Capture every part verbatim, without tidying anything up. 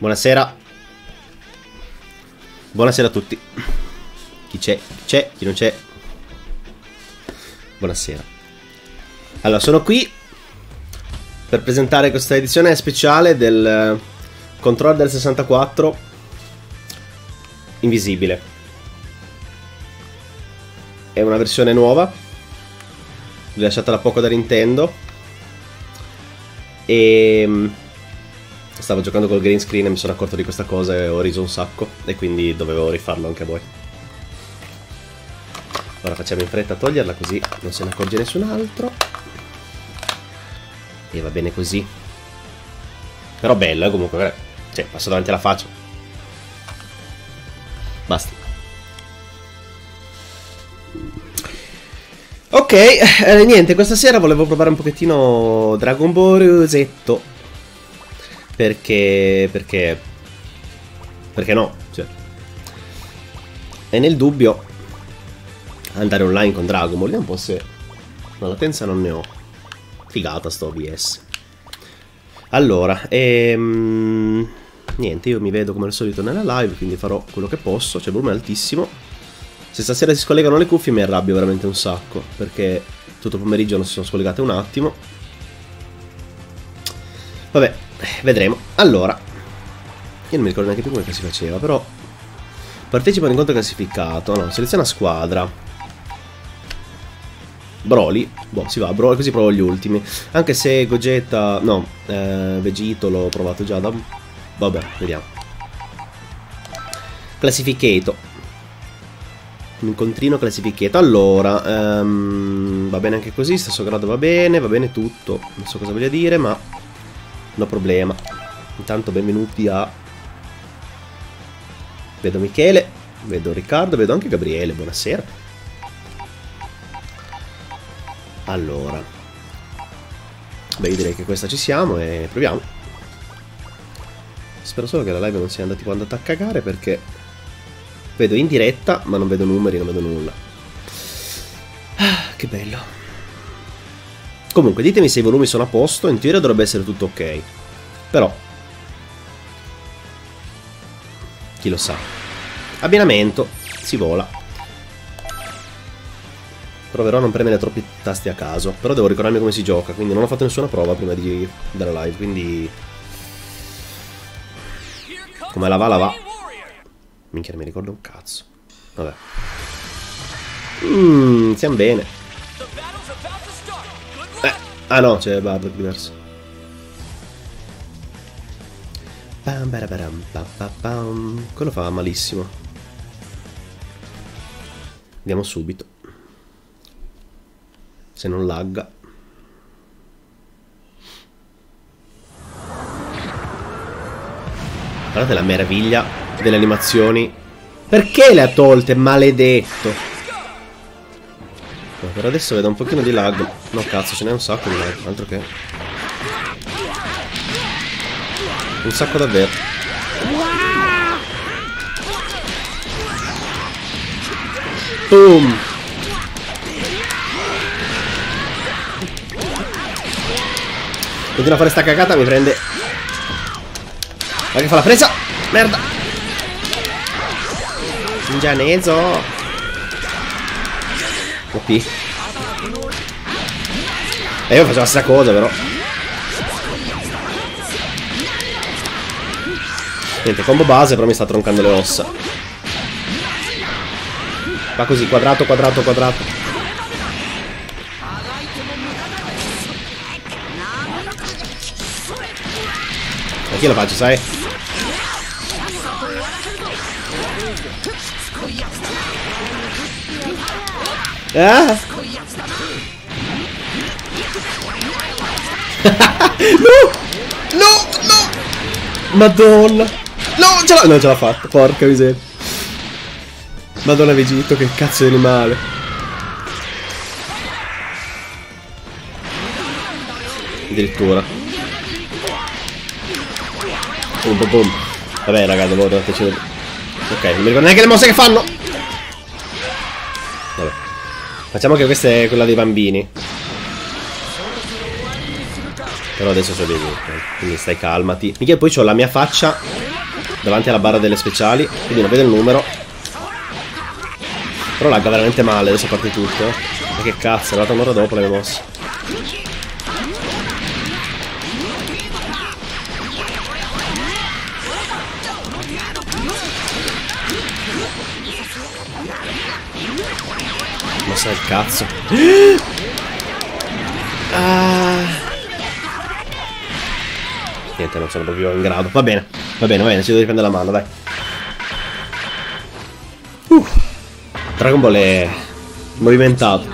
Buonasera. Buonasera a tutti. Chi c'è? Chi c'è? Chi non c'è? Buonasera. Allora, sono qui per presentare questa edizione speciale del controller del sessantaquattro invisibile. È una versione nuova, rilasciata da poco da Nintendo. E stavo giocando col green screen e mi sono accorto di questa cosa e ho riso un sacco, e quindi dovevo rifarlo anche a voi. Ora facciamo in fretta a toglierla, così non se ne accorge nessun altro. E va bene così. Però bello, eh, comunque. Cioè, passo davanti alla faccia. Basta. Ok, eh, niente, questa sera volevo provare un pochettino Dragon Ball Z. Perché... Perché... Perché no? Cioè. E nel dubbio andare online con Dragon Ball. Vediamo un po' se... No, latenza non ne ho. Figata sto O B S. Allora, ehm... niente, io mi vedo come al solito nella live, quindi farò quello che posso. C'è il volume altissimo. Se stasera si scollegano le cuffie mi arrabbio veramente un sacco, perché tutto il pomeriggio non si sono scollegate un attimo. Vabbè, vedremo. Allora, io non mi ricordo neanche più come si faceva, però partecipa a un incontro classificato. No, seleziona squadra. Broly, boh, si va, Broly, così provo gli ultimi. Anche se Gogeta, no, eh, Vegito l'ho provato già da... Vabbè, vediamo. Classificato. Un incontrino classificato. Allora, um, va bene anche così, stesso grado va bene, va bene tutto. Non so cosa voglia dire, ma no problema. Intanto benvenuti a... Vedo Michele, vedo Riccardo, vedo anche Gabriele, buonasera. Allora, beh, io direi che questa ci siamo e proviamo. Spero solo che la live non sia andata tipo andata a cagare, perché vedo in diretta ma non vedo numeri, non vedo nulla. Ah, che bello. Comunque ditemi se i volumi sono a posto. In teoria dovrebbe essere tutto ok, però chi lo sa. Abbinamento, si vola. Proverò a non premere troppi tasti a caso, però devo ricordarmi come si gioca, quindi non ho fatto nessuna prova prima di della live, quindi... Come la va, la va. Minchia, non mi ricordo un cazzo. Vabbè. Mmm, siamo bene. Eh, ah no, c'è Bardock diverso. Pam, barabaram, pam, pam, pam. Quello fa malissimo. Andiamo subito. Se non lagga. Guardate la meraviglia delle animazioni. Perché le ha tolte, maledetto? No, per adesso vedo un pochino di lag. No cazzo, ce n'è un sacco di lag. Altro che un sacco davvero. Boom. Continua a fare sta cagata, mi prende. Ma che fa la presa? Merda. Ingianeso. O P. E io faccio la stessa cosa però. Niente, combo base, però mi sta troncando le ossa. Va così, quadrato, quadrato, quadrato. Io lo faccio, sai? Ah! No! No! No! Madonna! No! Ce l'ha! Non ce l'ha fatta! Porca miseria! Madonna Vegito, che cazzo di animale! Addirittura. Boom, boom, boom. Vabbè raga, devo darteci. Ok, non mi ricordo neanche le mosse che fanno. Vabbè. Facciamo che questa è quella dei bambini. Però adesso sono dei adulti, quindi stai calmati. Mica poi c'ho la mia faccia davanti alla barra delle speciali, quindi non vedo il numero. Però lagga veramente male, adesso parte tutto. Ma che cazzo, è arrivata un'ora dopo le mie mosse. Mossa del cazzo. Ah. Niente, non sono proprio in grado. Va bene, va bene, va bene, ci devo riprendere la mano, dai. Uh. Dragon Ball è movimentato.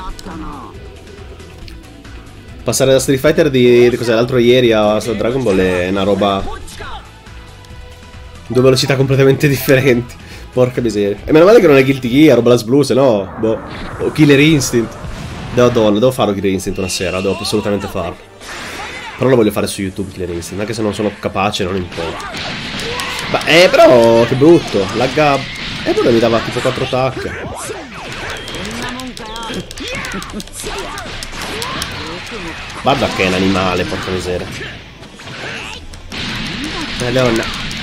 Passare da Street Fighter di, di cos'è l'altro ieri a Dragon Ball è una roba. Due velocità completamente differenti. Porca miseria. E meno male che non è Guilty Gear o Blast Blue, se no. Boh. O Killer Instinct. Devo, donna, devo farlo Killer Instinct una sera, devo assolutamente farlo. Però lo voglio fare su YouTube Killer Instinct, anche se non sono capace, non importa. Ma eh, però, che brutto. Lagga. Eh, poi mi dava tipo quattro attacchi. Guarda che è un animale, porca miseria. Madonna.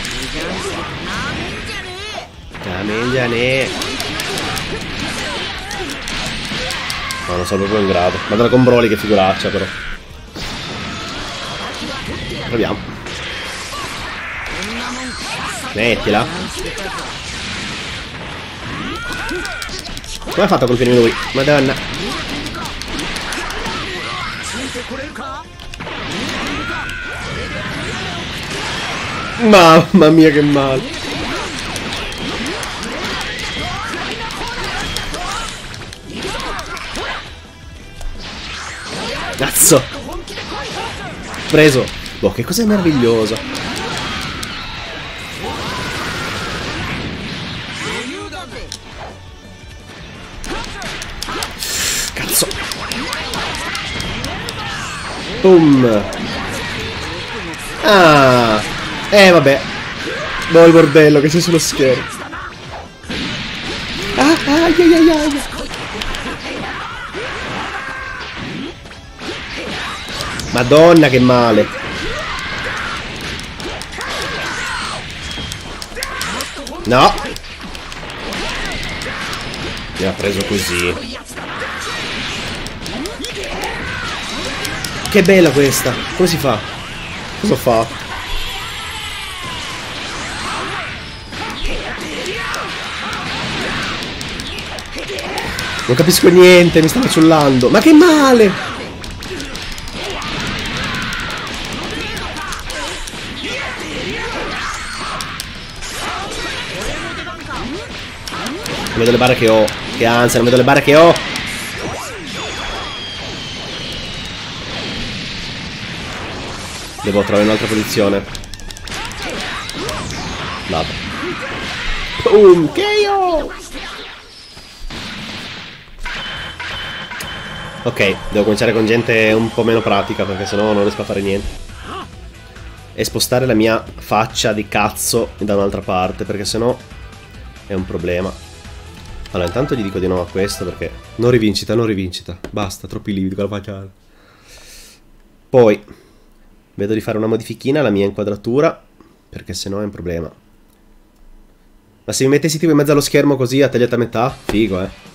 Camengiane. No, non sono proprio in grado. Ma Dragon Broly che figuraccia però. Proviamo. Mettila. Come ha fatto a colpirmi lui? Madonna. Mamma mia che male. Cazzo. Preso. Boh, che cos'è meraviglioso. Cazzo. Boom. Ah. Eh vabbè. Boh, il bordello che c'è sullo schermo. Ah, ah, ai, ai, ai. Madonna che male. No. Mi ha preso così. Che bella questa. Come si fa? Cosa fa? Non capisco niente, mi stanno ciullando. Ma che male! Non vedo le barre che ho. Che ansia, non vedo le barre che ho. Devo trovare un'altra posizione. Vado. Boom! K O! Ok, devo cominciare con gente un po' meno pratica, perché sennò non riesco a fare niente. E spostare la mia faccia di cazzo da un'altra parte, perché sennò è un problema. Allora, intanto gli dico di no a questo, perché non rivincita, non rivincita. Basta, troppi lividi con la faccia. Poi vedo di fare una modifichina alla mia inquadratura, perché sennò è un problema. Ma se mi mettessi tipo in mezzo allo schermo così, a tagliata a metà, figo, eh.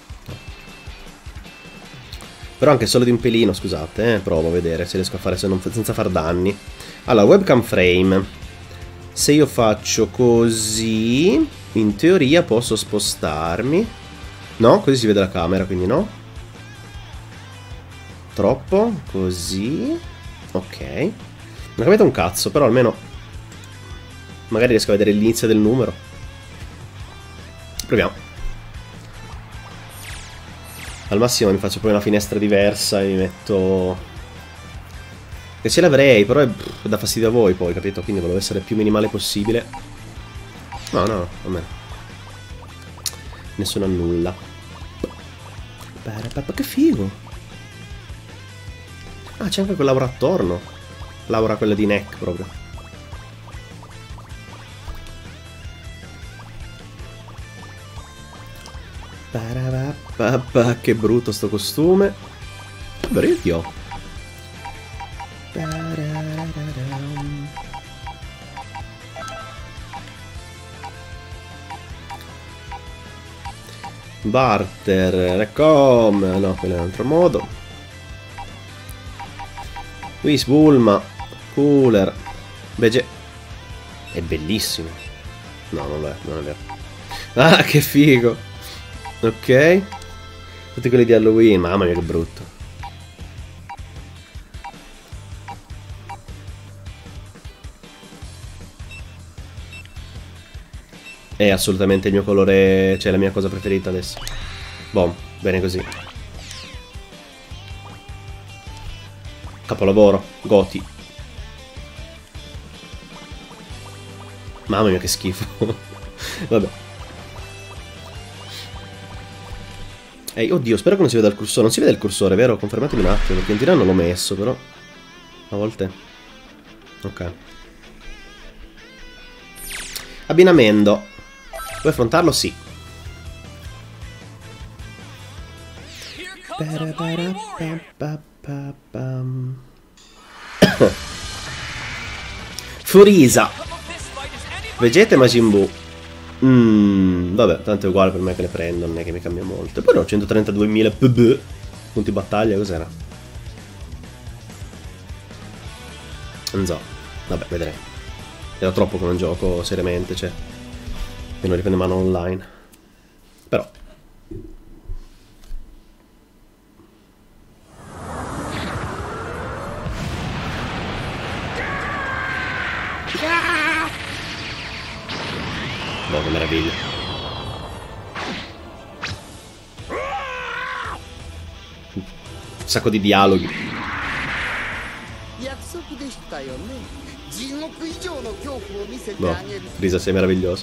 Però anche solo di un pelino, scusate, eh, provo a vedere se riesco a fare se non, senza far danni. Allora, webcam frame. Se io faccio così, in teoria posso spostarmi. No, così si vede la camera, quindi no. Troppo, così. Ok. Non ho capito un cazzo, però almeno magari riesco a vedere l'inizio del numero. Proviamo. Al massimo mi faccio poi una finestra diversa e mi metto... Che ce l'avrei, però è pff, dà fastidio a voi poi, capito? Quindi volevo essere il più minimale possibile. No, no, a me. Nessuno annulla. Che figo. Ah, c'è anche quell'aura attorno. L'aura quella di neck proprio. Che brutto sto costume. Però io ti ho. Barter, Recom, no, quello è un altro modo. Luis Bulma, Cooler, Bege. È bellissimo. No, non è, non è vero. Ah, che figo. Ok. Tutti quelli di Halloween, mamma mia che brutto. È assolutamente il mio colore, cioè la mia cosa preferita adesso. Boom, bene così. Capolavoro, Goti. Mamma mia che schifo. Vabbè. Ehi, oddio, spero che non si veda il cursore. Non si vede il cursore, vero? Confermatemi un attimo, perché in tirano non l'ho messo, però. A volte. Ok. Abbinamento. Vuoi affrontarlo? Sì. Furisa. Vegeta e Majin Buu. Mm, vabbè, tanto è uguale per me che le prendo, non è che mi cambia molto. E poi ho centotrentaduemila punti battaglia, cos'era? Non so. Vabbè, vedremo. Era troppo che non gioco seriamente, cioè. E non riprendo mano online. Però. Boh, che meraviglia. Un sacco di dialoghi. Boh, Risa sei meraviglioso.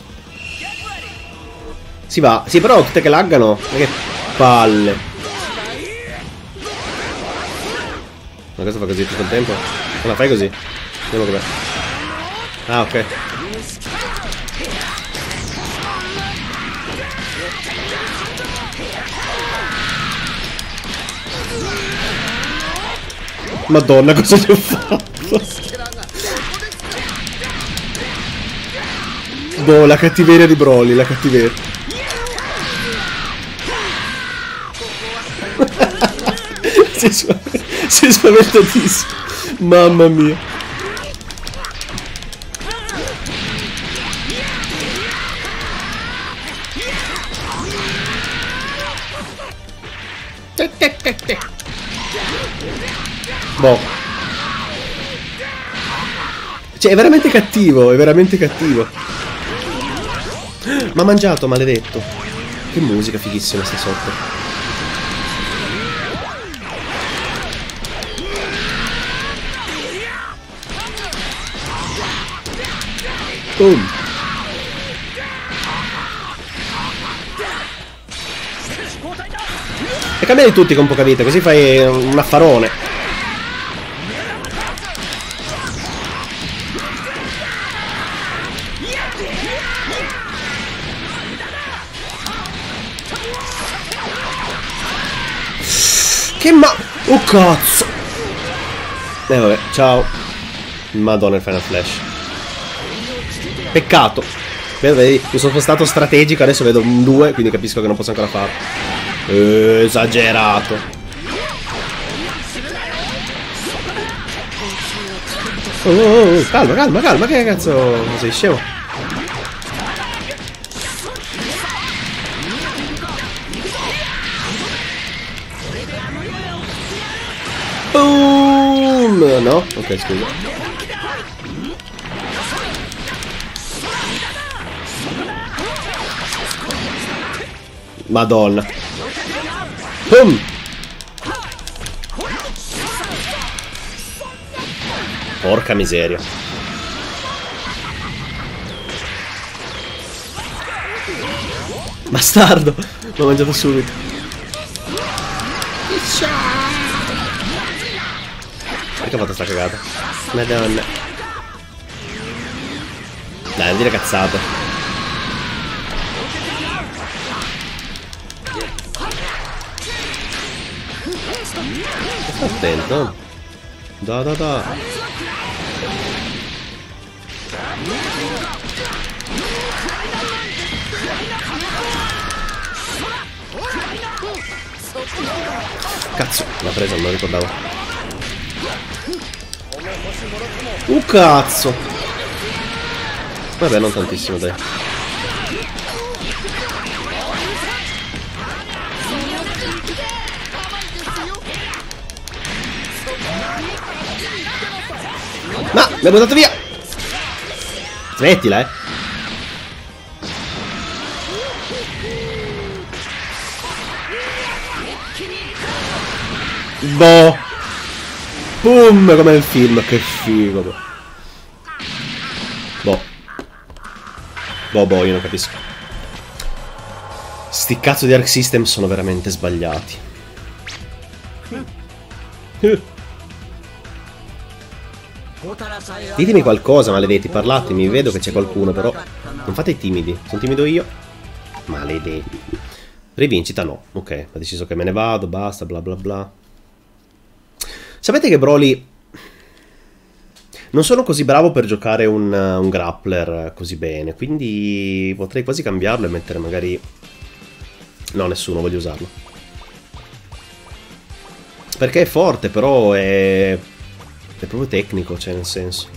Si va. Sì, però tutte che laggano. Ma che palle. Ma cosa fa così tutto il tempo? Non la fai così? Vediamo com'è. Ah, ok. Madonna, cosa ti ho fatto? Boh, la cattiveria di Broly, la cattiveria. si, si è spaventatissimo. Mamma mia. Boh. Cioè, è veramente cattivo, è veramente cattivo. Ma ha mangiato, maledetto. Che musica fighissima sta sotto. Boom. E cambiali tutti con poca vita, così fai un affarone. Che ma... Oh cazzo! Eh vabbè, ciao. Madonna il Final Flash. Peccato. Vedi, mi sono stato strategico, adesso vedo un due, quindi capisco che non posso ancora farlo. Eh, esagerato. Oh, oh, oh, calma, calma, calma, che cazzo sei scemo? Boom! No? Ok, scusa. Madonna. Boom! Porca miseria. Bastardo! L'ho mangiato subito. Perché ho fatto sta cagata? Madonna. Dai, non dire cazzate. Sta attento. Da da da. Cazzo, l'ha presa, non lo ricordavo. Uh, cazzo. Vabbè, non tantissimo, dai. Ma, mi ha buttato via. Smettila, eh. Boh. Boom, come nel film, che figo. Boh. Boh. Boh, boh, io non capisco. Sti cazzo di Arc System sono veramente sbagliati. Ditemi qualcosa, maledetti, parlatemi, vedo che c'è qualcuno, però non fate i timidi. Sono timido io? Maledetti. Rivincita no, ok, ho deciso che me ne vado, basta, bla bla bla. Sapete che Broly non sono così bravo per giocare un, un grappler così bene, quindi potrei quasi cambiarlo e mettere magari... No, nessuno, voglio usarlo. Perché è forte, però è... è proprio tecnico, cioè nel senso.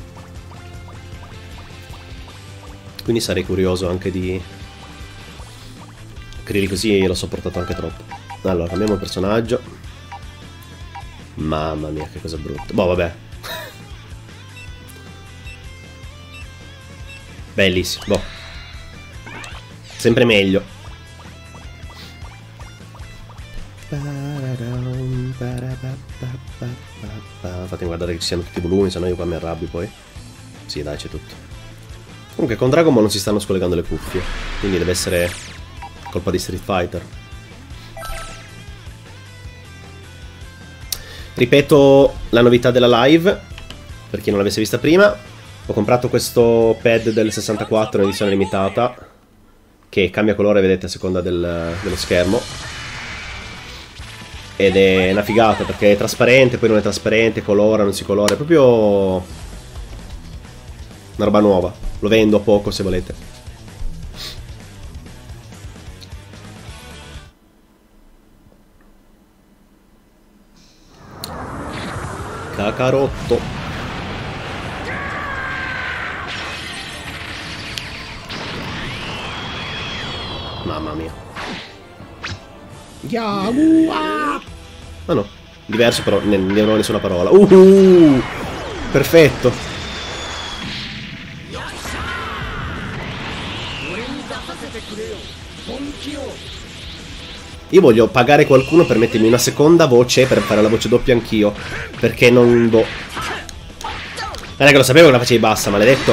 Quindi sarei curioso anche di... Krillin così l'ho sopportato anche troppo. Allora, cambiamo il personaggio. Mamma mia, che cosa brutta. Boh, vabbè. Bellissimo, boh. Sempre meglio. Fatemi guardare che ci siano tutti i volumi, sennò io qua mi arrabbio poi. Sì, dai, c'è tutto. Comunque con Dragon Ball non si stanno scollegando le cuffie, quindi deve essere colpa di Street Fighter. Ripeto la novità della live, per chi non l'avesse vista prima. Ho comprato questo pad del sessantaquattro in edizione limitata, che cambia colore, vedete, a seconda del, dello schermo. Ed è una figata, perché è trasparente, poi non è trasparente, colora, non si colora. È proprio una roba nuova. Lo vendo a poco se volete. Cacarotto. Mamma mia. Yagua. Ah no, diverso però, ne, non ho nessuna parola. Uh, perfetto. Io voglio pagare qualcuno per mettermi una seconda voce, per fare la voce doppia anch'io. Perché non... boh. Non è che lo sapevo che la facevi bassa, maledetto.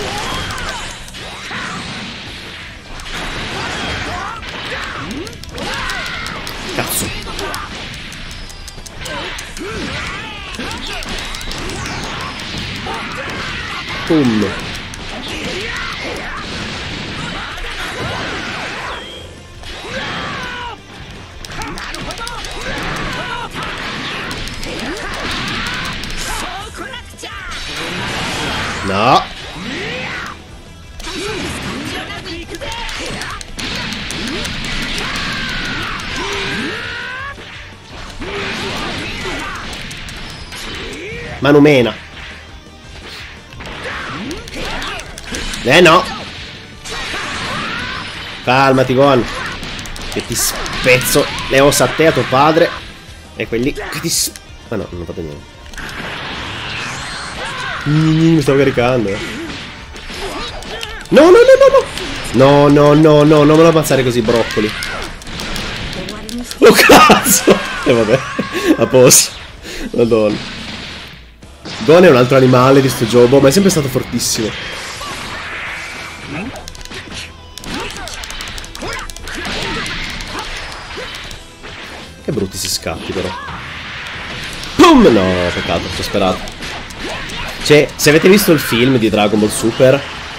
Cazzo. Boom. No. Manumena. Eh no. Calmati, Gohan, che ti spezzo le ossa a te, a tuo padre. E quelli che ti... Ma no, non ho fatto niente. Mi stavo caricando. No, no, no, no, no. No, no, no, no, non me lo ammazzare così, broccoli. Oh, cazzo. E eh, vabbè, a posto. Madonna. Gon è un altro animale di sto gioco, ma è sempre stato fortissimo. Che brutti si scappi, però. Pum! No, peccato, ci ho sperato. Cioè, se avete visto il film di Dragon Ball Super...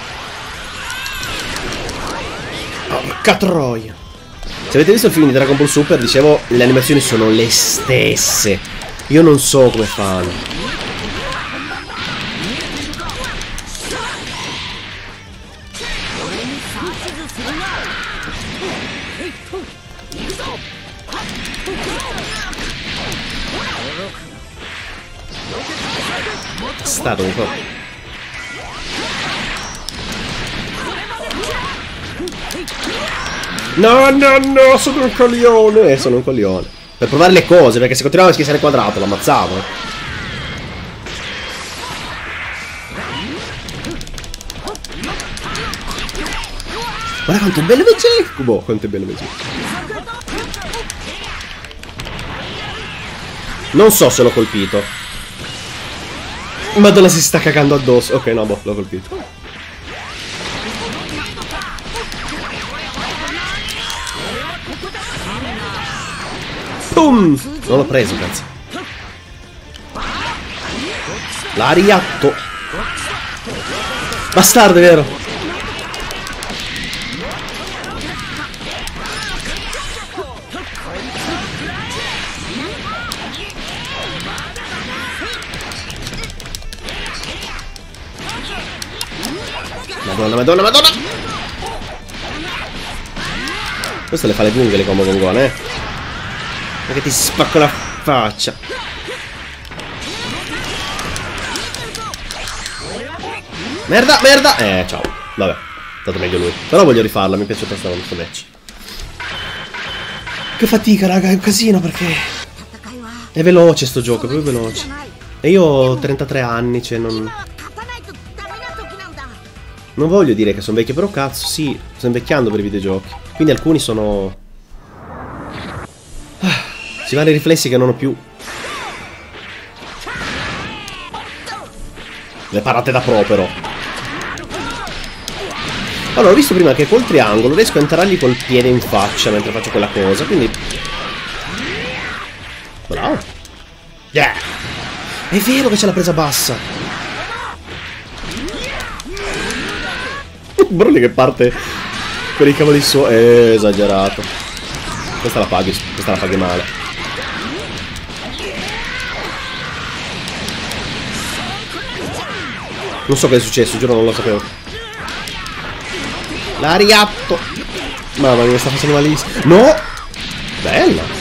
Porca troia! Se avete visto il film di Dragon Ball Super, dicevo, le animazioni sono le stesse. Io non so come fanno. bastardo, mi fa. No, no, no, sono un coglione. Eh, sono un coglione. Per provare le cose, perché se continuavo a schissare il quadrato l'ammazzavo. Guarda quanto è bello V G! Boh, quanto è bello V G. Non so se l'ho colpito. Madonna, si sta cagando addosso. Ok, no, boh, l'ho colpito. Boom! Non l'ho preso, cazzo. L'ariatto. Bastardo, è vero. Madonna, madonna, madonna! Questo le fa le lunghe le combo gongone, eh. Perché ti spacco la faccia. Merda, merda! Eh, ciao. Vabbè, è stato meglio lui. Però voglio rifarla, mi piace questo match. Che fatica, raga, è un casino perché... È veloce sto gioco, è proprio veloce. E io ho trentatré anni, cioè non... Non voglio dire che sono vecchio, però cazzo, sì, sto invecchiando per i videogiochi. Quindi alcuni sono... Ah, si vanno i riflessi che non ho più. Le parate da pro, però. Allora, ho visto prima che col triangolo riesco a entrargli col piede in faccia mentre faccio quella cosa, quindi... Bravo. Yeah! È vero che c'è la presa bassa. Broly che parte per i cavoli suoi. È esagerato. Questa la paghi, questa la paghi male. Non so che è successo, giuro non lo sapevo. L'ariatto. Mamma mia, mi sta facendo malissimo. No! Bella.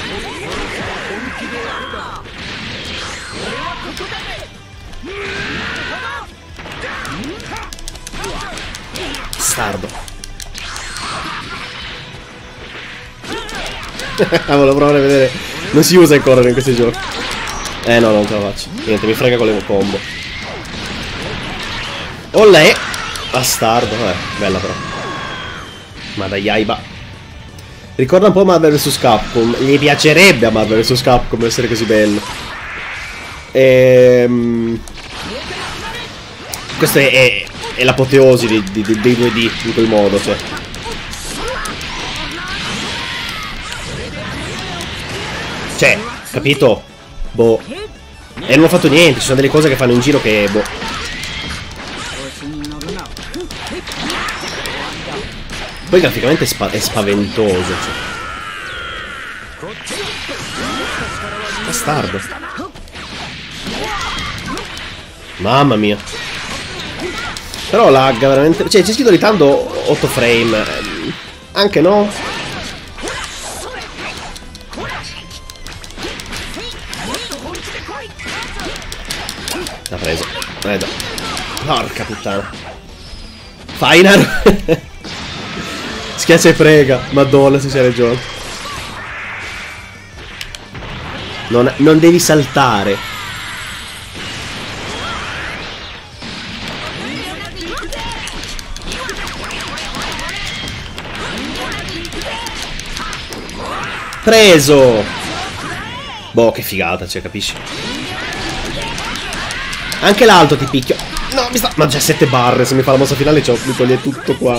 Bastardo. Volevo provare a vedere. Non si usa il correre in questi giochi. Eh no, non ce la faccio. Niente, mi frega con le combo. Olè. Bastardo. Vabbè, bella però. Ma dai, Yaiba. Ricorda un po' Marvel versus. Capcom. Gli piacerebbe a Marvel versus. Capcom essere così bello. Ehm... Questo è... è... è l'apoteosi di, di, di, dei due D in quel modo, cioè. Cioè, capito? Boh. E non ho fatto niente, ci sono delle cose che fanno in giro che, boh. Poi graficamente è, spa è spaventoso, cioè. Bastardo. Mamma mia. Però lagga veramente. Cioè, c'è scritto di tanto otto frame. Anche no? L'ha preso. Eh, da. Porca puttana. Final. Schiaccia e prega. Madonna, se c'è ragione. Non, non devi saltare. Preso! Boh, che figata, cioè, capisci? Anche l'altro ti picchio. No, mi sta... Ma già sette barre, se mi fa la mossa finale cioè, mi toglie tutto qua.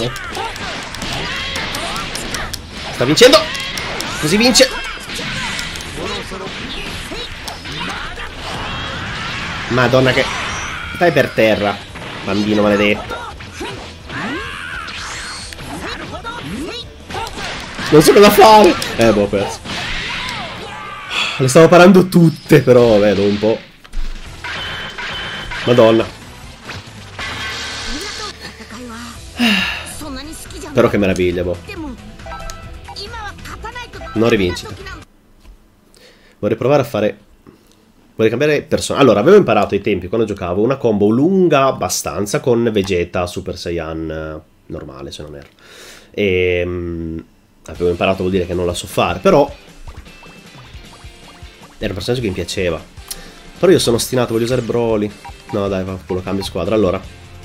Sta vincendo! Così vince! Madonna che... Stai per terra, bambino maledetto. Non so cosa fare. Eh, boh, ho perso. Le stavo parando tutte, però vedo un po'. Madonna. Però che meraviglia, boh. Non rivincita. Vorrei provare a fare Vorrei cambiare personaggio. Allora, avevo imparato ai tempi, quando giocavo, una combo lunga abbastanza con Vegeta Super Saiyan normale, se non erro. E... Um, avevo imparato, vuol dire che non la so fare, però... era un personaggio che mi piaceva. Però io sono ostinato, voglio usare Broly. No, dai, lo cambio squadra. Allora...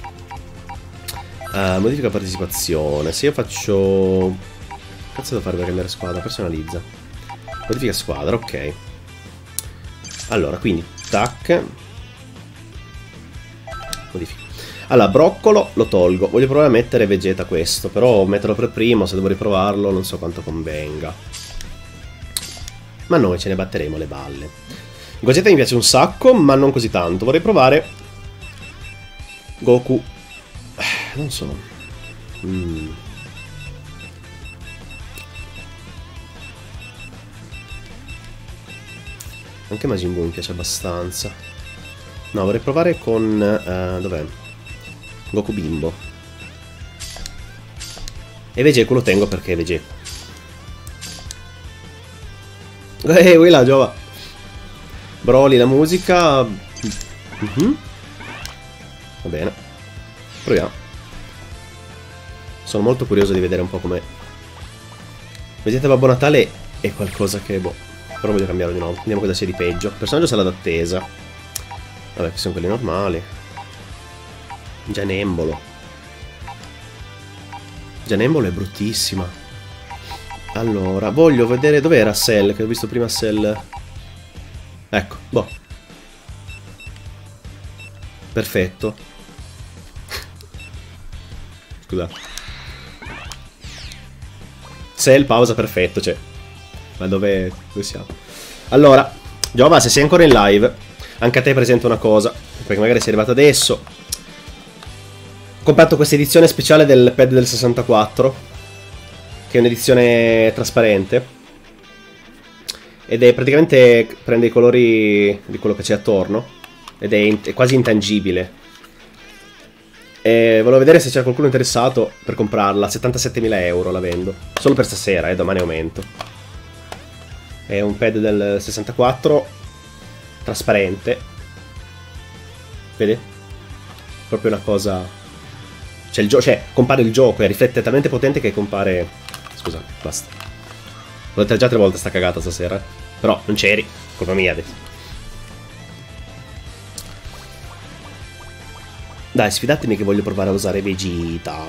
Uh, modifica partecipazione. Se io faccio... Cazzo devo fare per cambiare squadra? Personalizza. Modifica squadra, ok. Allora, quindi, tac. Modifica. Allora, broccolo lo tolgo. Voglio provare a mettere Vegeta questo, però metterlo per primo, se devo riprovarlo, non so quanto convenga. Ma noi ce ne batteremo le balle. Gogeta mi piace un sacco, ma non così tanto. Vorrei provare Goku. Non so. Mm. Anche Majin Buu mi piace abbastanza. No, vorrei provare con... Uh, dov'è? Goku Bimbo. E Vegeku lo tengo perché è Vegeku. Ehi, qui là, Giova. Broly, la musica. Mm-hmm. Va bene. Proviamo. Sono molto curioso di vedere un po' come... Vegeta Babbo Natale è qualcosa che... boh. Però voglio cambiarlo di nuovo. Vediamo cosa c'è di peggio. Il personaggio sala d'attesa. Vabbè, che sono quelli normali. Gianembolo. Gianembolo è bruttissima. Allora, voglio vedere dov'era Cell, che ho visto prima Cell. Ecco, boh. Perfetto. Scusa. Cell, pausa, perfetto, cioè. Ma dove, dove siamo? Allora, Giova, se sei ancora in live, anche a te presento una cosa, perché magari sei arrivato adesso. Ho comprato questa edizione speciale del pad del sessantaquattro, che è un'edizione trasparente, ed è praticamente, prende i colori di quello che c'è attorno, ed è, in, è quasi intangibile. E volevo vedere se c'era qualcuno interessato per comprarla. settantasettemila euro la vendo, solo per stasera, e eh, domani aumento. È un pad del sessantaquattro trasparente. Vedi? Proprio una cosa... Cioè, il gioco, cioè, compare il gioco e riflette talmente potente che compare... Scusa, basta. L'ho detto già tre volte sta cagata stasera. Però non c'eri, colpa mia adesso. Dai, sfidatemi che voglio provare a usare Vegeta.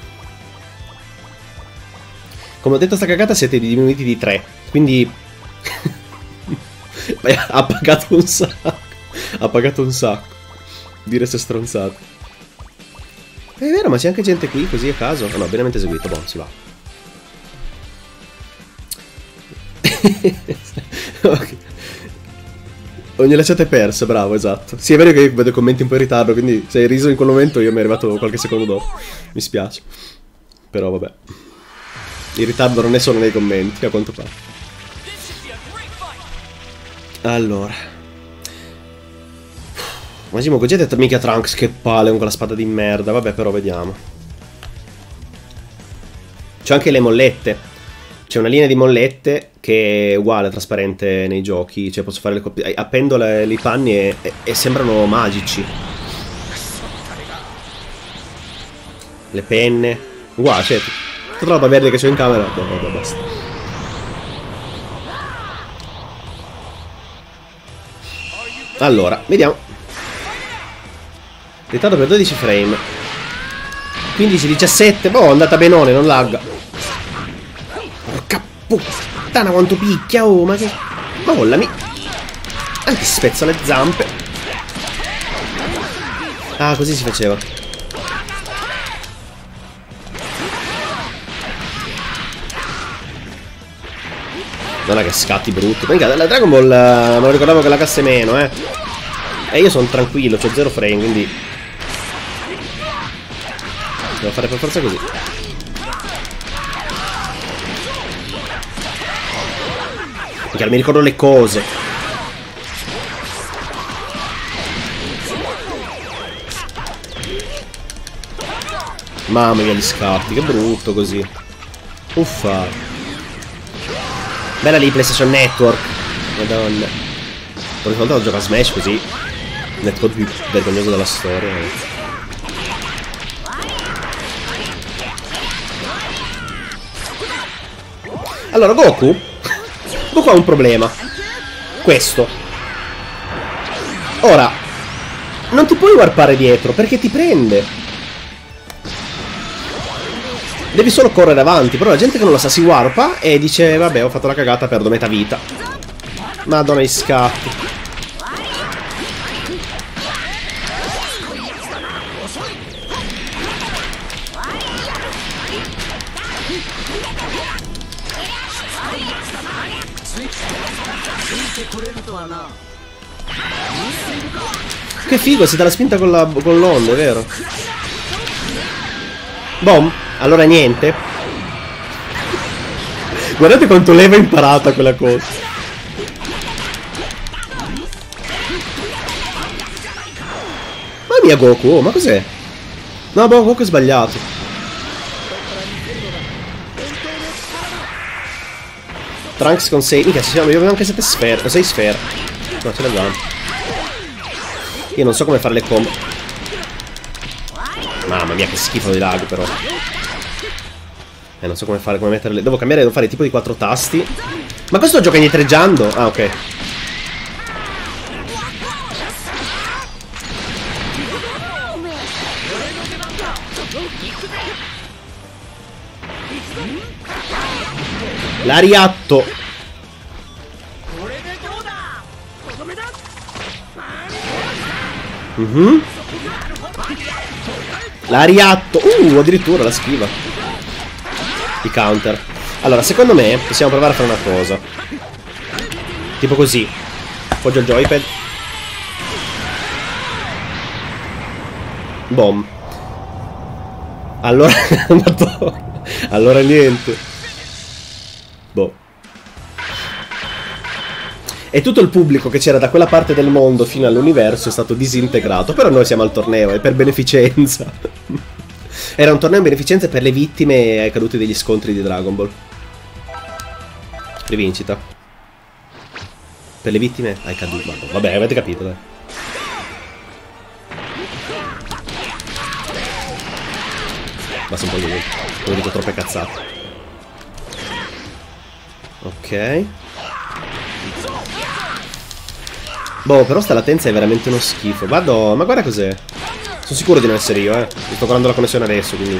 Come ho detto sta cagata siete diminuiti di tre. Quindi... ha pagato un sacco. Ha pagato un sacco. Dire se stronzato. È vero, ma c'è anche gente qui così a caso. Oh no, benamente eseguito, boh, si va. Okay. Ogni lasciata è persa, bravo, esatto. Sì, è vero che vedo i commenti un po' in ritardo, quindi se hai riso in quel momento io mi è arrivato qualche secondo dopo. Mi spiace. Però vabbè. Il ritardo non è solo nei commenti, a quanto pare. Allora, Massimo Gogeta è mica Trunks, che palle con quella spada di merda. Vabbè, però vediamo. C'è anche le mollette. C'è una linea di mollette che è uguale, trasparente nei giochi. Cioè posso fare le coppie. Appendo le, i panni e, e, e sembrano magici. Le penne uguale, cioè tutta la roba verde che c'ho in camera. No, vabbè, basta. Allora, vediamo. Ritardo per dodici frame. quindici, diciassette. Boh, è andata benone, non lagga. Porca puttana quanto picchia. Oh, ma che... Mollami. Anche si spezza le zampe. Ah, così si faceva. Non è che scatti brutti. Minchia, la Dragon Ball uh, me lo ricordavo che la cassa è meno, eh. E io sono tranquillo, c'ho zero frame, quindi devo fare per forza così. Minchia, mi ricordo le cose. Mamma mia, gli scatti, che brutto così. Uffa. Bella lì PlayStation Network. Madonna. Ogni volta gioco a Smash così. Netcode più vergognoso della storia. Allora, Goku Goku ha un problema. Questo. Ora, non ti puoi warpare dietro perché ti prende. Devi solo correre avanti. Però la gente che non lo sa si warpa e dice vabbè, ho fatto la cagata, perdo metà vita. Madonna i scatti. Che figo, si dà la spinta con la con l'onda, è vero? Bom, allora niente. Guardate quanto leva imparata quella cosa. Ma mia Goku, oh, ma cos'è? No, boh, Goku è sbagliato. Trunks con sei. Mica, ci abbiamo anche sette sfere. sei sfere. No, ce l'abbiamo. Io non so come fare le combo. Mamma mia, che schifo di lag, però. Eh, non so come fare, come metterle. Devo cambiare, devo fare tipo di quattro tasti. Ma questo gioca indietreggiando? Ah, ok. L'ariatto. Mhm. L'ariatto. Uh, addirittura la schiva. I counter. Allora, secondo me possiamo provare a fare una cosa. Tipo così. Appoggio il joypad. Bom. Allora. Allora niente. Boh. E tutto il pubblico che c'era da quella parte del mondo fino all'universo è stato disintegrato. Però noi siamo al torneo, è per beneficenza. Era un torneo in beneficenza per le vittime ai caduti degli scontri di Dragon Ball. Rivincita. Per le vittime ai caduti. Vabbè, avete capito, dai. Basta un po' di lui. Non dico troppe cazzate. Ok. Boh, però sta latenza è veramente uno schifo. Vado, ma guarda cos'è. Sono sicuro di non essere io, eh. Mi sto guardando la connessione adesso, quindi.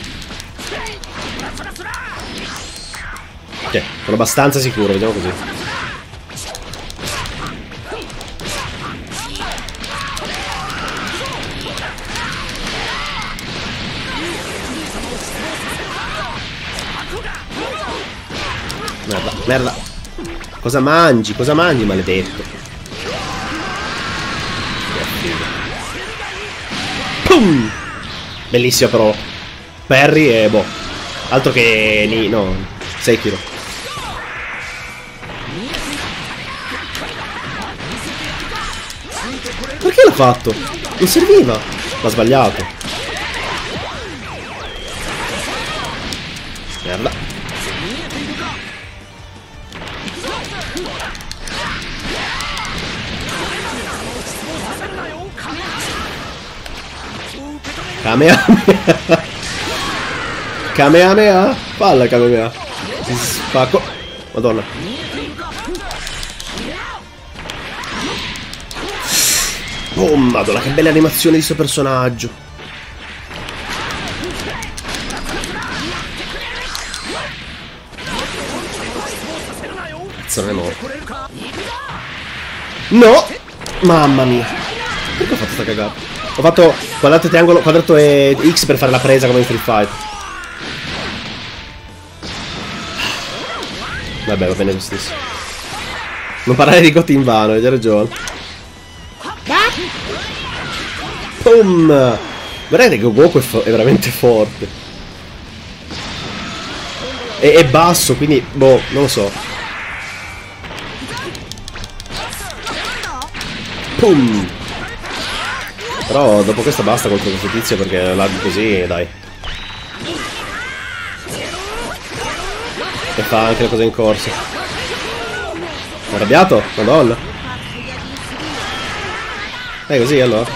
Ok, sono abbastanza sicuro, vediamo così. Merda, merda. Cosa mangi? Cosa mangi, maledetto? Pum! Bellissima però. Perry e boh. Altro che ni, no, Sekiro. Perché l'ha fatto? Non serviva. L'ha sbagliato. Merda. Kamehameha. Kamehameha. Palla Kamehameha. Spacco. Madonna. Oh madonna, che bella animazione di sto personaggio. Cazzo, non è morto. No. Mamma mia. Perché ho fatto sta cagata? Ho fatto quadrato e triangolo, quadrato e X per fare la presa come in Street Fighter. Vabbè, va bene lo stesso. Non parlare di Gotti in vano, hai già ragione. Boom! Guardate che Goku è, è veramente forte. E è basso, quindi, boh, non lo so. Boom! Però dopo questa basta contro questo tizio perché lag così, dai. E fa anche le cose in corsa. È arrabbiato? Madonna. È così allora.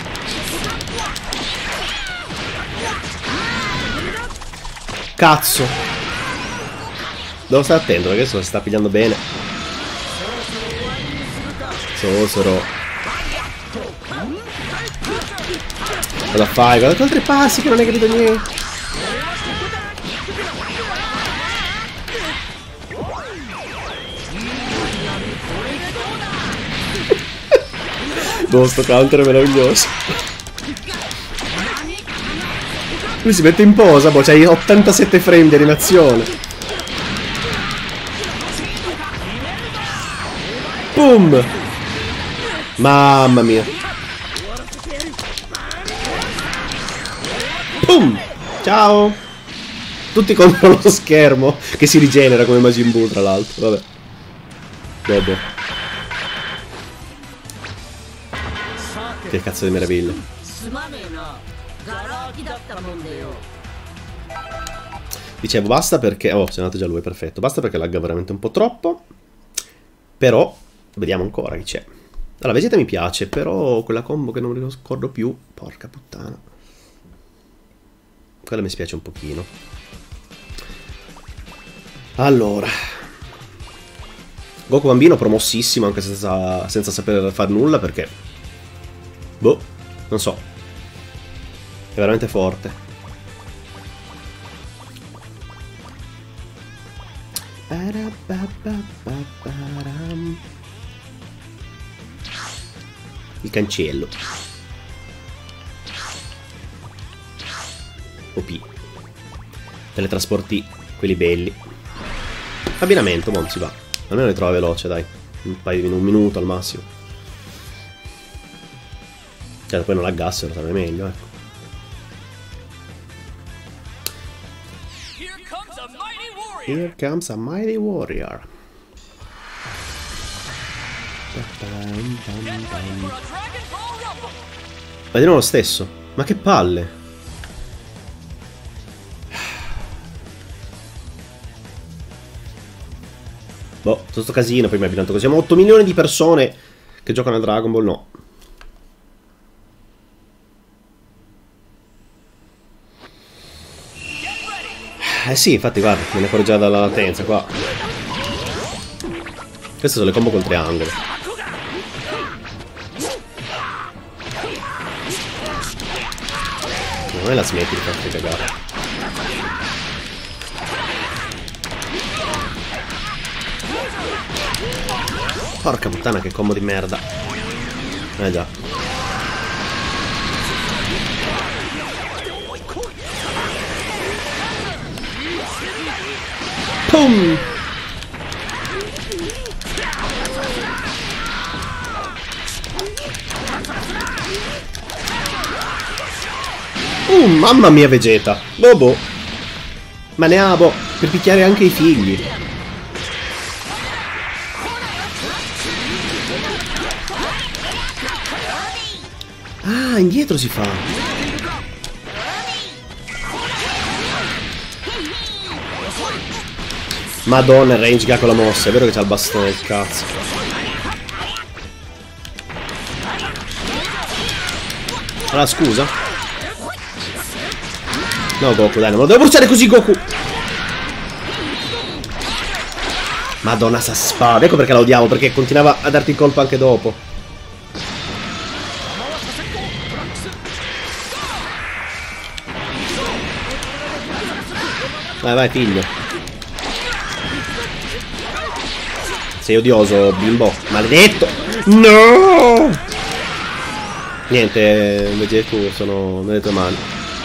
Cazzo. Devo stare attento perché adesso si sta pigliando bene. Sorcerer. Cosa fai? Guarda altri passi che non hai capito niente. Boh, sto counter è meraviglioso. Lui si mette in posa, boh, c'hai ottantasette frame di animazione. Boom! Mamma mia. Boom! Ciao! Tutti contro lo schermo, che si rigenera come Majin Buu, tra l'altro. Vabbè. Vabbè. Che cazzo di meraviglia. Dicevo basta perché... Oh, si è andato già lui, perfetto. Basta perché lagga veramente un po' troppo. Però, vediamo ancora chi c'è. Allora, Vegeta mi piace, però quella combo che non mi ricordo più... Porca puttana. Quella mi spiace un pochino. Allora... Goku bambino promossissimo anche senza, senza saper far nulla perché... Boh, non so. È veramente forte. Il cancello. O P. Teletrasporti, quelli belli. Abbinamento, buon si va. Almeno li trova veloce, dai. Un paio di un minuto al massimo. Cioè, poi non laggassero, sarebbe meglio, ecco. Here comes a mighty warrior. Ma di nuovo lo stesso. Ma che palle. Boh, tutto sto casino prima abbinato così. Siamo otto milioni di persone che giocano a Dragon Ball, no. Eh sì, infatti guarda, me ne accorgo già dalla latenza qua. Queste sono le combo col triangolo. Non è la smetti di farti cagare. Porca puttana che combo di merda. Eh già. Pum! Uh, mamma mia Vegeta. Bobo. Ma ne ha, boh, per picchiare anche i figli. Ah, indietro si fa. Madonna, il range che ha con la mossa. È vero che c'ha il bastone del cazzo. Allora, scusa. No, Goku, dai, non me lo devo bruciare così, Goku. Madonna, sta spada. Ecco perché la odiavo, perché continuava a darti il colpo anche dopo. Vai, vai, figlio. Sei odioso, bimbo. Maledetto. No! Niente, Vegeta, sono nelle tue mani.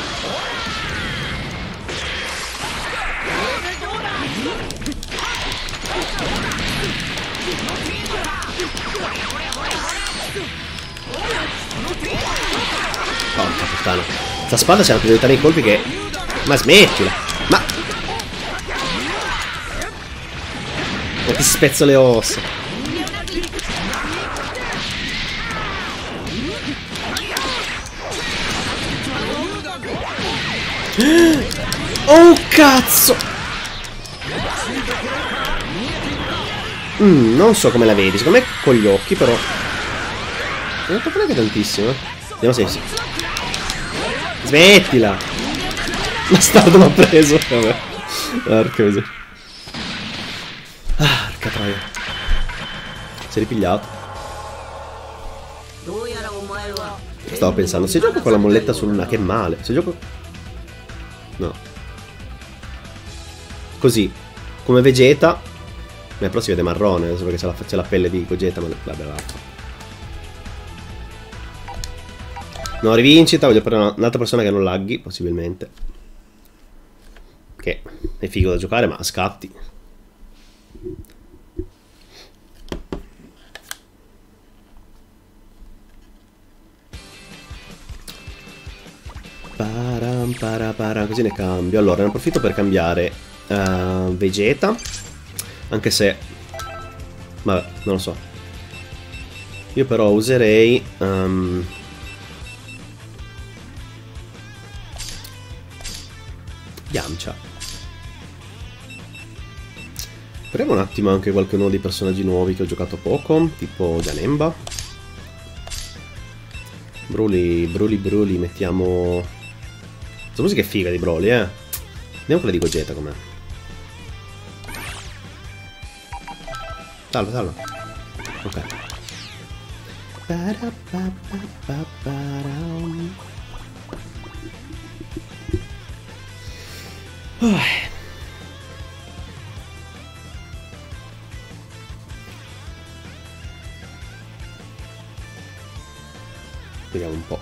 Porca puttana. Sta spada c'è una priorità nei colpi che... Ma smettila. Ma... Ma ti spezzo le ossa. Oh cazzo. mm, Non so come la vedi. Secondo me con gli occhi però. Non tocca neanche tantissimo, eh. Vediamo se... Smettila! Bastardo mi ha preso. Vabbè. Porca miseria. Ah, porca troia. Si è ripigliato. Stavo pensando, se gioco con la molletta su Luna, che male. Se gioco... No. Così. Come Vegeta. Beh, però si vede marrone, adesso perché c'è la, c'è la pelle di Gogeta, ma vabbè, va. No, rivincita, voglio prendere un'altra persona che non laghi, possibilmente. Che è figo da giocare, ma a scatti. Param, para, para, così ne cambio. Allora, ne approfitto per cambiare uh, Vegeta. Anche se... Vabbè, non lo so. Io però userei... Um, Yamcha. Proviamo un attimo anche qualche uno dei personaggi nuovi che ho giocato poco, tipo Janemba. Broly, Broly, Broly, mettiamo... Questa musica è figa di Broly, eh. Vediamo quella di Gogeta com'è. Salva, salva. Ok. Oh. Vediamo un po'.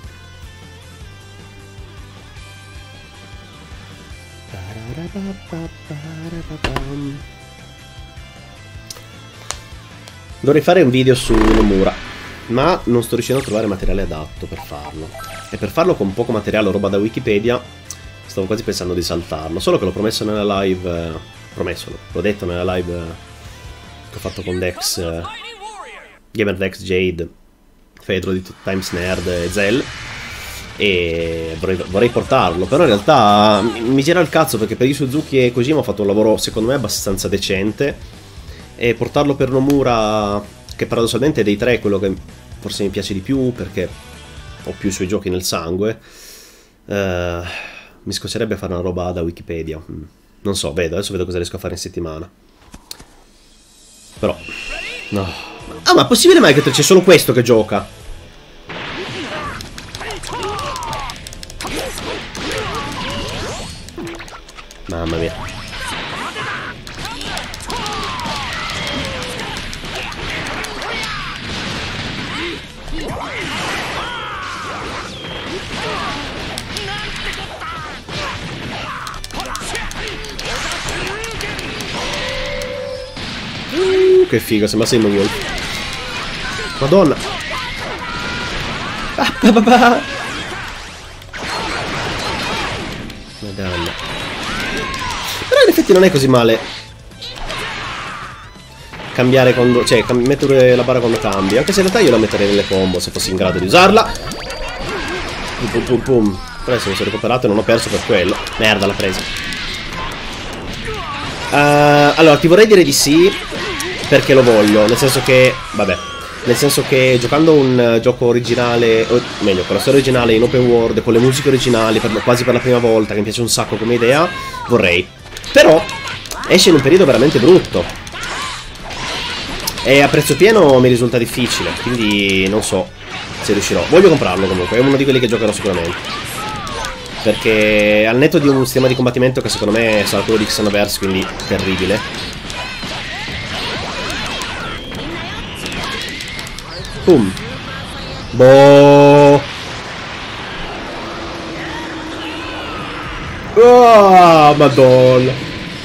Dovrei fare un video su Nomura, ma non sto riuscendo a trovare materiale adatto per farlo. E per farlo con poco materiale o roba da Wikipedia stavo quasi pensando di saltarlo. Solo che l'ho promesso nella live eh, Promesso, l'ho detto nella live eh, che ho fatto con Dex eh, Gamer Dex, Jade, Fedro di Times Nerd e Zell. E vorrei, vorrei portarlo, però in realtà mi gira il cazzo, perché per Yu Suzuki e Kojima ho fatto un lavoro secondo me abbastanza decente, e portarlo per Nomura, che paradossalmente dei tre è quello che forse mi piace di più perché ho più i suoi giochi nel sangue, uh, mi scoccerebbe fare una roba da Wikipedia. Non so, vedo, adesso vedo cosa riesco a fare in settimana. Però no. Ah, ma è possibile mai che c'è solo questo che gioca? Mamma mia. Uh, che figo, sembra Simon Wolf. Madonna. Ah, bah, bah, bah. Madonna. Però in effetti non è così male cambiare quando... cioè cam mettere la barra quando cambi. Anche se in realtà io la metterei nelle combo se fossi in grado di usarla. Pum pum pum pum. Però adesso mi sono recuperato e non ho perso per quello. Merda, l'ha presa. uh, Allora ti vorrei dire di sì, perché lo voglio. Nel senso che... vabbè, nel senso che giocando un gioco originale, o meglio, con la storia originale in open world, con le musiche originali per, quasi per la prima volta, che mi piace un sacco come idea, vorrei. Però esce in un periodo veramente brutto e a prezzo pieno mi risulta difficile, quindi non so se riuscirò. Voglio comprarlo comunque, è uno di quelli che giocherò sicuramente, perché al netto di un sistema di combattimento che secondo me sarà quello di Xenoverse, quindi terribile. Boom. Boh. Oh, madonna.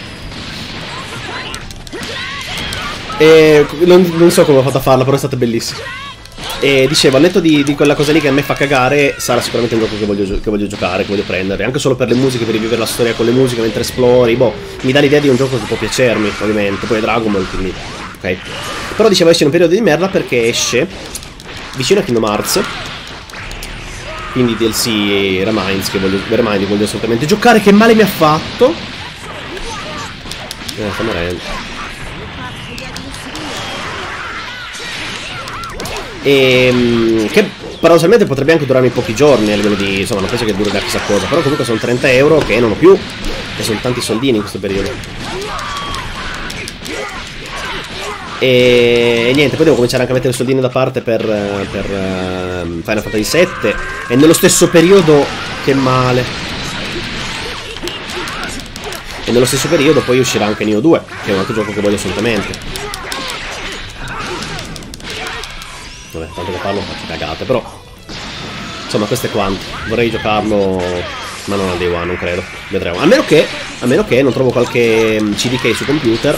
E non, non so come ho fatto a farla, però è stata bellissima. E dicevo, al netto di, di quella cosa lì che a me fa cagare, sarà sicuramente un gioco che voglio, che voglio giocare, che voglio prendere. Anche solo per le musiche, per rivivere la storia con le musiche mentre esplori. Boh, mi dà l'idea di un gioco che può piacermi, ovviamente. Poi è Dragon Ball, quindi... ok. Però dicevo, esce in un periodo di merda perché esce vicino a Kingdom Hearts. Quindi D L C e Reminds che voglio, Remind che voglio assolutamente giocare. Che male mi ha fatto. Eh, fammi rendere. E che paradossalmente potrebbe anche durarmi pochi giorni a livello di... insomma, non penso che durerà chissà cosa. Però comunque sono trenta euro che non ho più. E sono tanti soldini in questo periodo. E, e niente, poi devo cominciare anche a mettere soldini da parte per, per uh, Final Fantasy sette. E nello stesso periodo... che male. E nello stesso periodo poi uscirà anche Nioh due, che è un altro gioco che voglio assolutamente. Vabbè, tanto che parlo faccio cagate, però insomma questo è quanto. Vorrei giocarlo, ma non al day one, non credo. Vedremo. A meno che, a meno che non trovo qualche C D K su computer,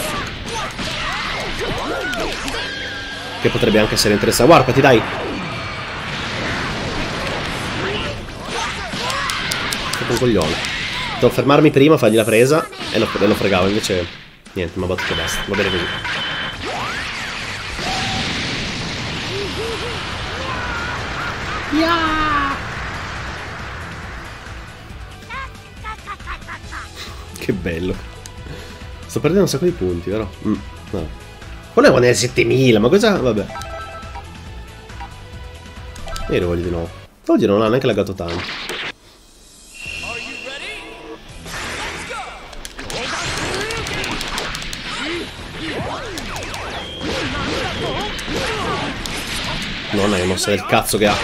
che potrebbe anche essere interessante. Guardati, dai. Che un coglione. Devo fermarmi prima, fargli la presa e lo, e lo fregavo, invece niente, mi ha battuto e basta. Va bene così. Yeah. Che bello. Sto perdendo un sacco di punti, vero? Mm, no. Quello è nel settemila, ma cosa... vabbè. E lo voglio di nuovo. Oggi non ha neanche laggato tanto. Non è mossa del cazzo che ha.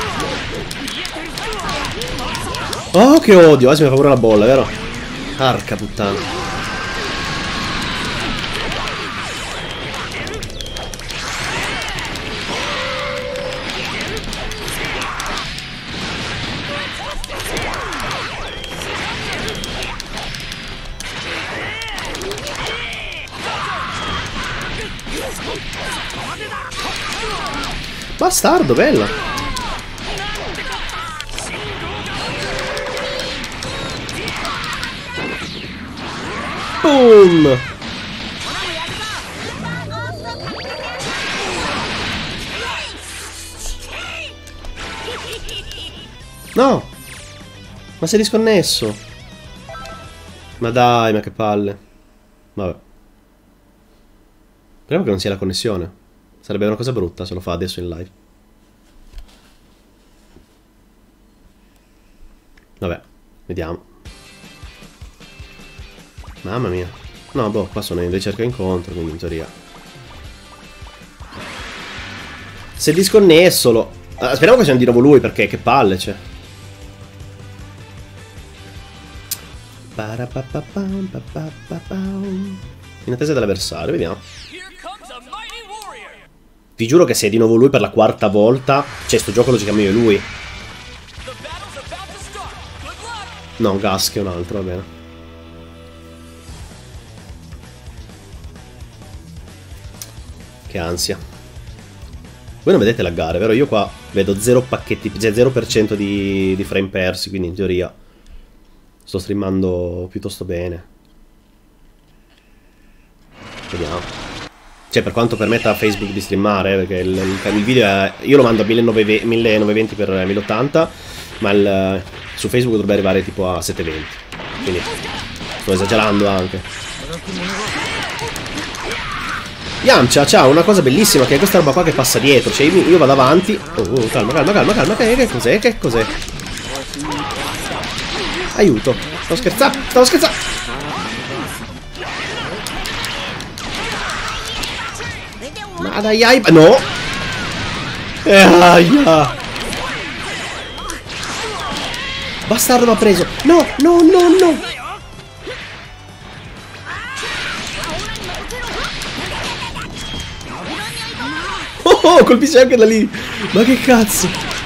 Oh, che odio. Adesso mi fa pure la bolla, vero? Arca puttana. Bastardo, bella. Boom. No. Ma sei disconnesso. Ma dai, ma che palle. Vabbè. Speriamo che non sia la connessione. Sarebbe una cosa brutta se lo fa adesso in live. Vabbè, vediamo. Mamma mia. No, boh, qua sono in ricerca incontro, quindi in teoria. Se è disconnesso lo... Ah, speriamo che sia di nuovo lui, perché che palle c'è. In attesa dell'avversario, vediamo. Vi giuro che se è di nuovo lui per la quarta volta, cioè sto gioco lo giochiamo io e lui. No, Gas che è un altro, va bene. Che ansia. Voi non vedete laggare, vero? Io qua vedo zero pacchetti, zero per cento di, di frame persi, quindi in teoria sto streamando piuttosto bene. Vediamo. Cioè, per quanto permetta a Facebook di streamare, perché il, il, il video è... io lo mando a millenovecento per mille ottanta, ma il, su Facebook dovrebbe arrivare tipo a settecentoventi. Quindi sto esagerando anche. Yamcha, ciao, una cosa bellissima che è questa roba qua che passa dietro. Cioè io, io vado avanti. Oh, oh, calma, calma, calma, calma. Che, che cos'è? Che cos'è? Aiuto. Stavo scherzando, stavo scherzando. Ma dai, ai... no! Eh, aia! Bastardo mi ha preso! No, no, no, no! Oh, oh, colpisce anche da lì! Ma che cazzo!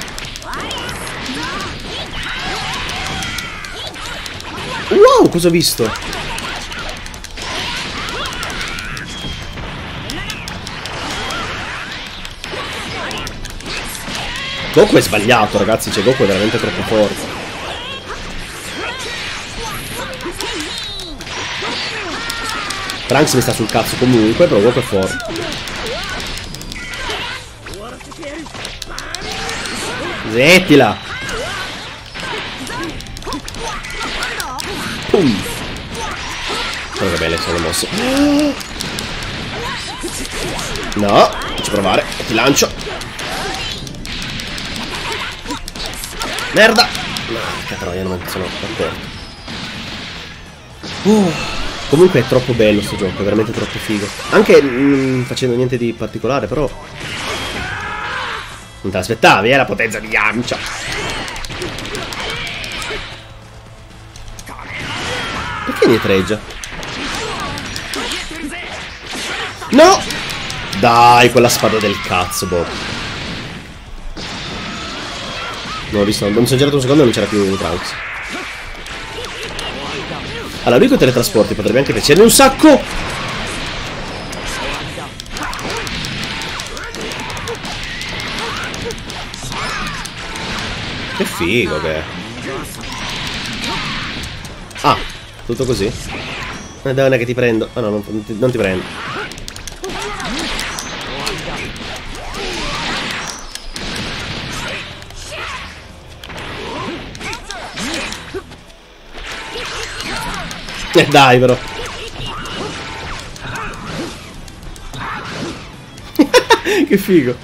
Wow, cosa ho visto? Goku è sbagliato, ragazzi, cioè Goku è veramente troppo forte. Trunks mi sta sul cazzo comunque, però Goku è forte. Smettila! Pum! Però che belle sono le mosse. No, faccio provare, ti lancio. Merda! Porca troia, non sono d'accordo. Uh, comunque è troppo bello sto gioco, è veramente troppo figo. Anche non facendo niente di particolare, però... Non te l'aspettavi, eh, la potenza di Yamcha. Perché indietreggia? No! Dai, quella spada del cazzo, Bob. Non ho visto, non mi sono girato un secondo e non c'era più Trunks. Allora, lui con i teletrasporti potrebbe anche piacermi un sacco. Che figo che è. Ah, tutto così? Eh, non è che ti prendo. Ah no, non, non, ti, non ti prendo. Eh dai però. Che figo.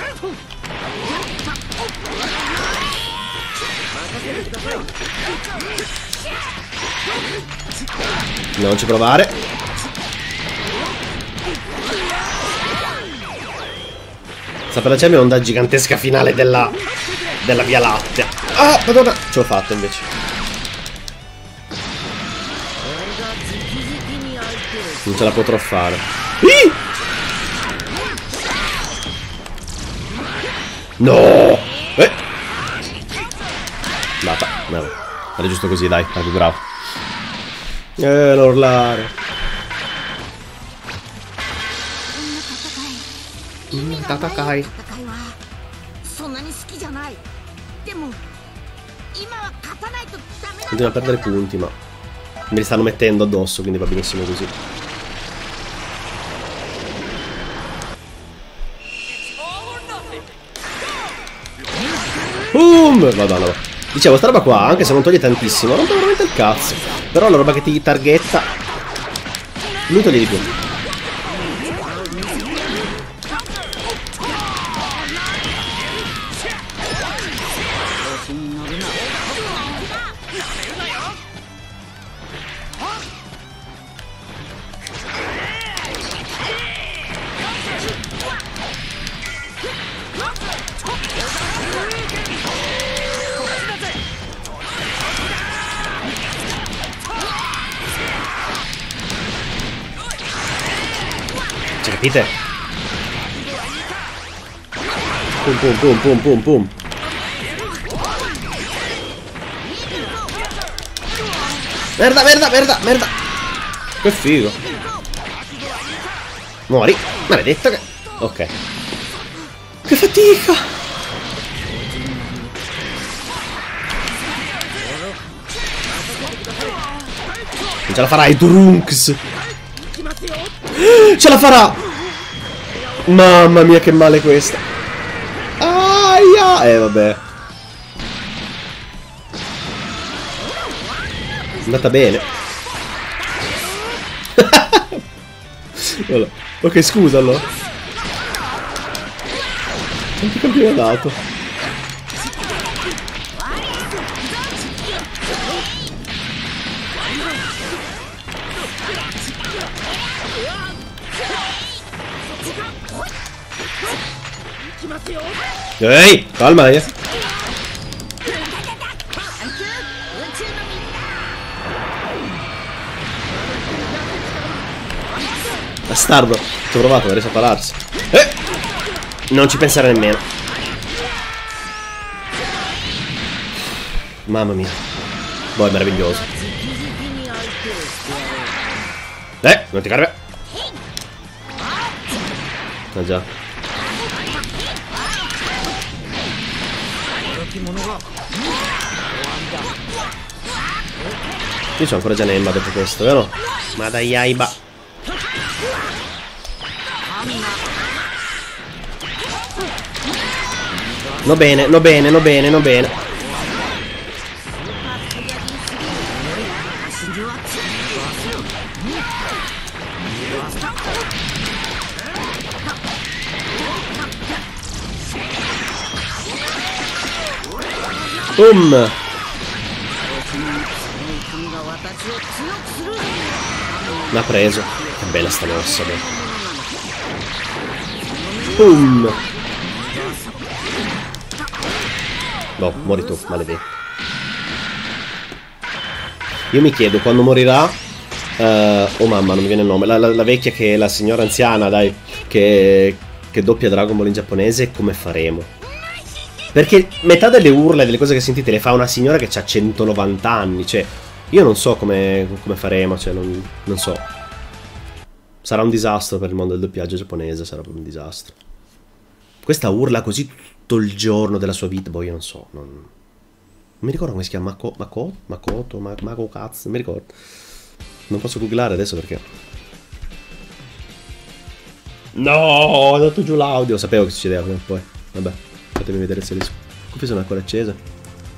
Non ci provare. Sta per lanciarmi un'onda gigantesca finale della Della Via Lattea. Ah, madonna. Ce l'ho fatta invece. Non ce la potrò fare. Ih! No! Eh! Data. No. Era giusto così, dai. Era più bravo. Eh, non urlare. Tatakai. Continua a perdere punti, ma me li stanno mettendo addosso, quindi va benissimo così. Boom! Madonna. Dicevo, sta roba qua, anche se non toglie tantissimo, rompe veramente il cazzo. Però la roba che ti targetta lui toglie di più. Capite? Pum pum pum pum pum pum. Merda, merda, merda, merda. Che figo. Muori. Maledetto che... Ok. Che fatica. Non ce la farai, Trunks. Ce la farà. Mamma mia che male questa. Aia. Eh vabbè. È andata bene. Allora. Ok, scusa allora. Quanti colpi mi ha dato? Ehi, calma eh. Bastardo. Ci ho provato, adesso a pararsi. Eh! Non ci pensare nemmeno. Mamma mia. Boh, è meraviglioso. Eh, non ti carica. Ah già. Io c'ho ancora Janemba dopo questo, vero? Ma dai Yaiba. No bene, no bene, no bene, no bene. Boom! L'ha preso. Che bella sta mossa, beh. Boom! No, muori tu, maledetto. Io mi chiedo, quando morirà... Uh, oh mamma, non mi viene il nome. La, la, la vecchia che è la signora anziana, dai, che, che doppia Dragon Ball in giapponese, come faremo? Perché metà delle urla e delle cose che sentite le fa una signora che ha centonovanta anni, cioè... Io non so come, come faremo, cioè, non, non so. Sarà un disastro per il mondo del doppiaggio giapponese, sarà proprio un disastro. Questa urla così tutto il giorno della sua vita, boh, io non so, non, non mi ricordo come si chiama, Mako, Mako, Makoto, Mako Katsu, non mi ricordo. Non posso googlare adesso perché... No, ho dato giù l'audio, sapevo che succedeva prima o poi. Vabbè, fatemi vedere se riesco. Le cuffie sono ancora accese.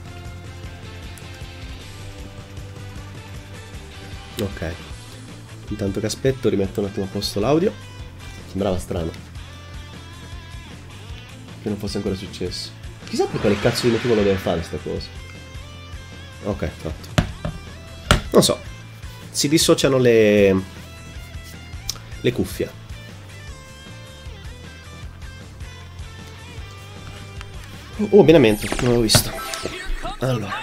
Ok. Intanto che aspetto, rimetto un attimo a posto l'audio. Sembrava strano che non fosse ancora successo. Chissà per quale cazzo di motivo lo deve fare sta cosa. Ok, fatto. Non so. Si dissociano le... le cuffie. Oh, abbinamento, non l'ho visto. Allora.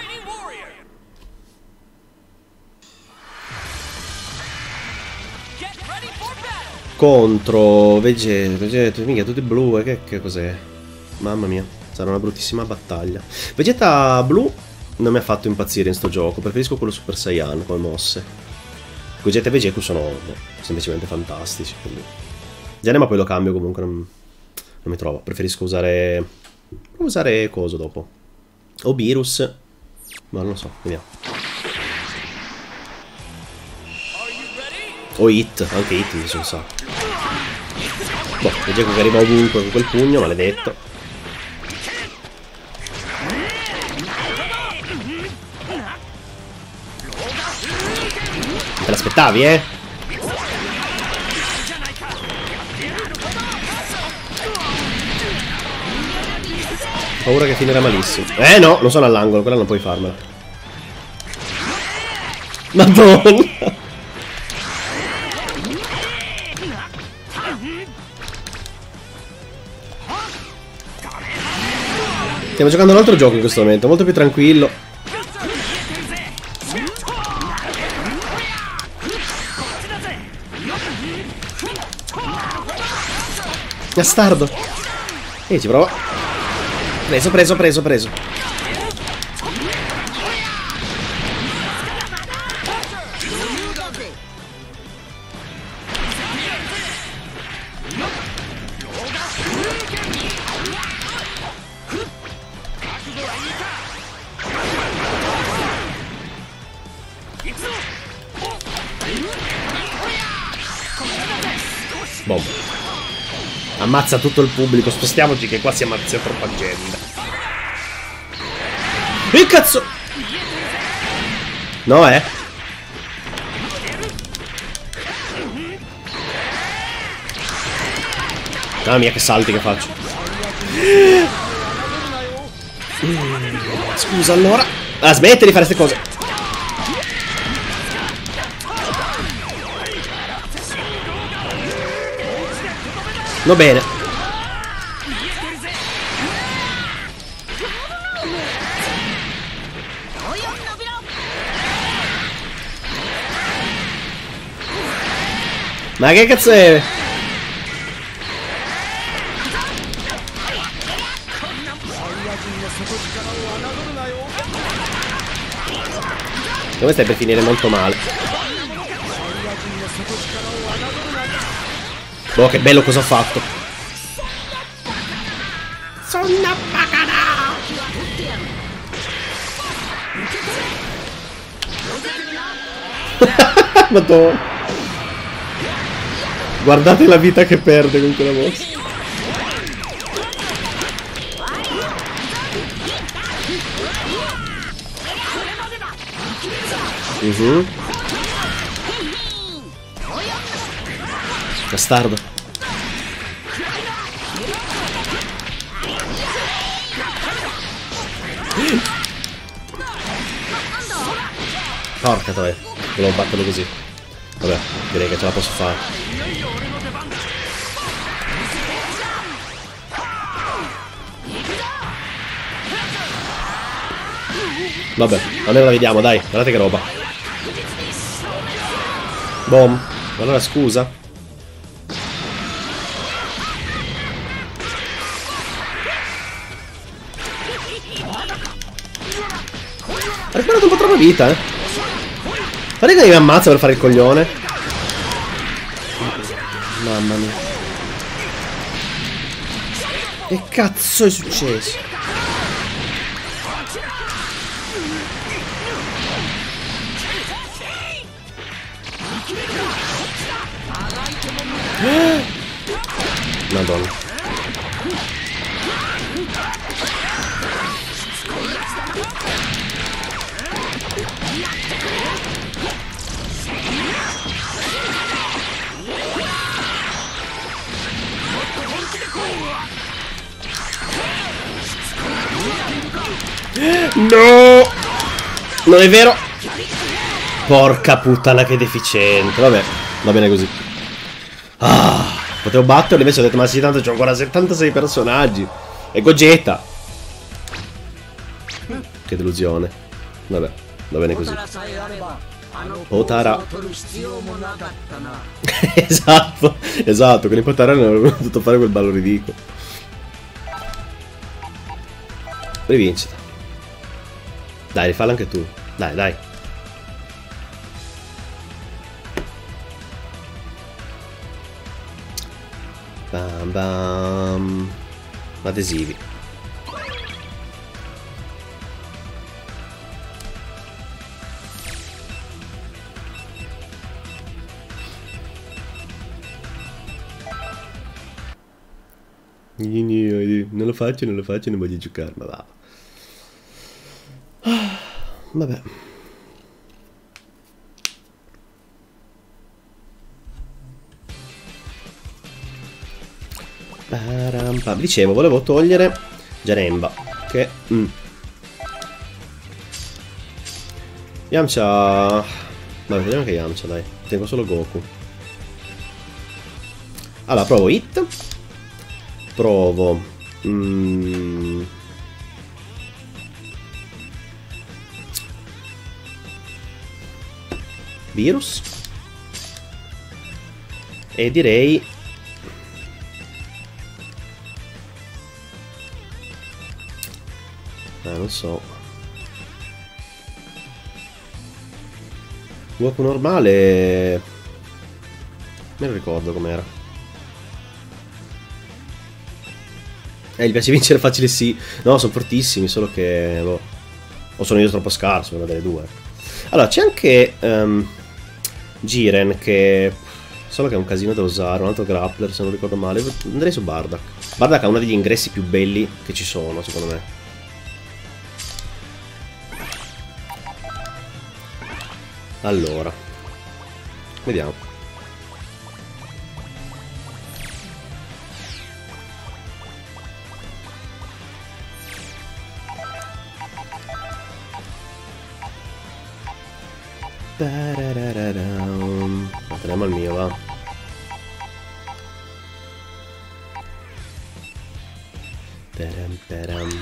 Contro Vegeta, Vegeta, mica tutti blu, e che, che cos'è? Mamma mia, sarà una bruttissima battaglia. Vegeta blu non mi ha fatto impazzire in sto gioco, preferisco quello Super Saiyan come mosse. Vegeta e Vegeku sono no, semplicemente fantastici, quindi... Genere, ma poi lo cambio comunque, non, non mi trovo. Preferisco usare... usare coso dopo. O Beerus, ma non lo so, vediamo. O Hit, anche Hit mi sono sa. Boh, Vegeku che arriva ovunque con quel pugno, maledetto. Te l'aspettavi, eh? Paura che finirà malissimo. Eh no, non sono all'angolo, quella non puoi farmela. Madonna! Stiamo giocando un altro gioco in questo momento, molto più tranquillo. Bastardo. E ci provo. Preso, preso, preso, preso. Boom. Ammazza tutto il pubblico. Spostiamoci che qua si ammazza troppa gente. Che cazzo? No, eh? Mamma mia che salti che faccio. Scusa allora. Ah, smetti di fare queste cose. Va bene. Ma che cazzo è? Come stai per finire molto male. Oh, che bello cosa ho fatto. Sono una bacana. Madonna. Guardate la vita che perde con quella mossa. Uh-huh. Bastardo. Porca troia. Volevo batterlo così. Vabbè, direi che ce la posso fare. Vabbè, almeno la vediamo, dai. Guardate che roba. Boom. Allora scusa. Ha recuperato un po' troppa vita, eh. Guarda che mi ammazza per fare il coglione. Mamma mia. Che cazzo è successo? Madonna. No! Non è vero! Porca puttana che deficiente. Vabbè, va bene così. Ah, potevo batterlo, invece ho detto ma sì, tanto c'ho ancora settantasei personaggi. E Gogeta. Che delusione. Vabbè, va bene così. Potara. Esatto, esatto, con i Potara non avevo potuto fare quel ballo ridicolo. Rivincita. Dai, rifalla anche tu. Dai, dai. Bam bam. Adesivi. Non lo faccio, non lo faccio, non voglio giocare, ma va. Ah, vabbè. Dicevo, volevo togliere Janemba, che... Mm. Yamcha... Vabbè, vediamo che Yamcha, dai. Tengo solo Goku. Allora, provo Hit. Provo... Mm. Virus. E direi... Eh, non so. Goku normale... Me lo ricordo com'era. Eh, gli piace vincere facile, sì. No, sono fortissimi, solo che... Boh. O sono io troppo scarso, una delle due. Allora, c'è anche... Um, Jiren, che... Solo che è un casino da usare, un altro grappler, se non ricordo male. Andrei su Bardock. Bardock ha uno degli ingressi più belli che ci sono, secondo me. Allora, vediamo. Entriamo al mio, va. Param param.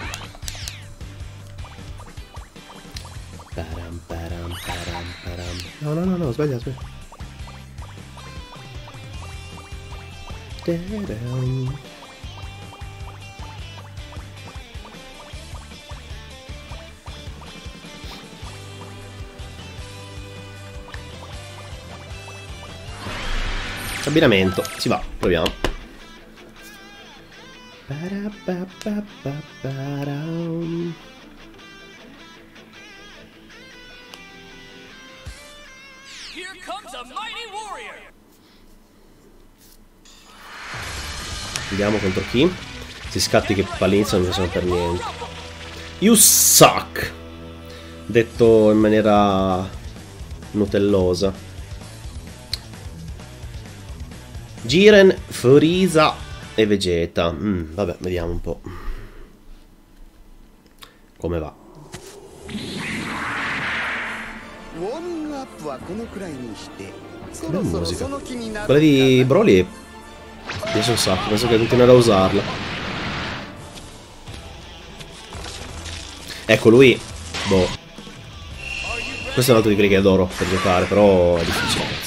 Param param param param. No, no, no, no, sbaglia, sbaglia. Taram. Abbinamento, si va, proviamo. Vediamo contro chi. Questi scatti che all'inizio non mi piacciono per niente. You suck! Detto in maniera nutellosa. Jiren, Frieza e Vegeta. Mm, vabbè, vediamo un po' come va. Bella musica. Quella di Broly mi piace un sacco, penso che continuerò a usarla. Ecco lui. Boh. Questo è un altro di quelli che adoro per giocare, però è difficile, ragazzi.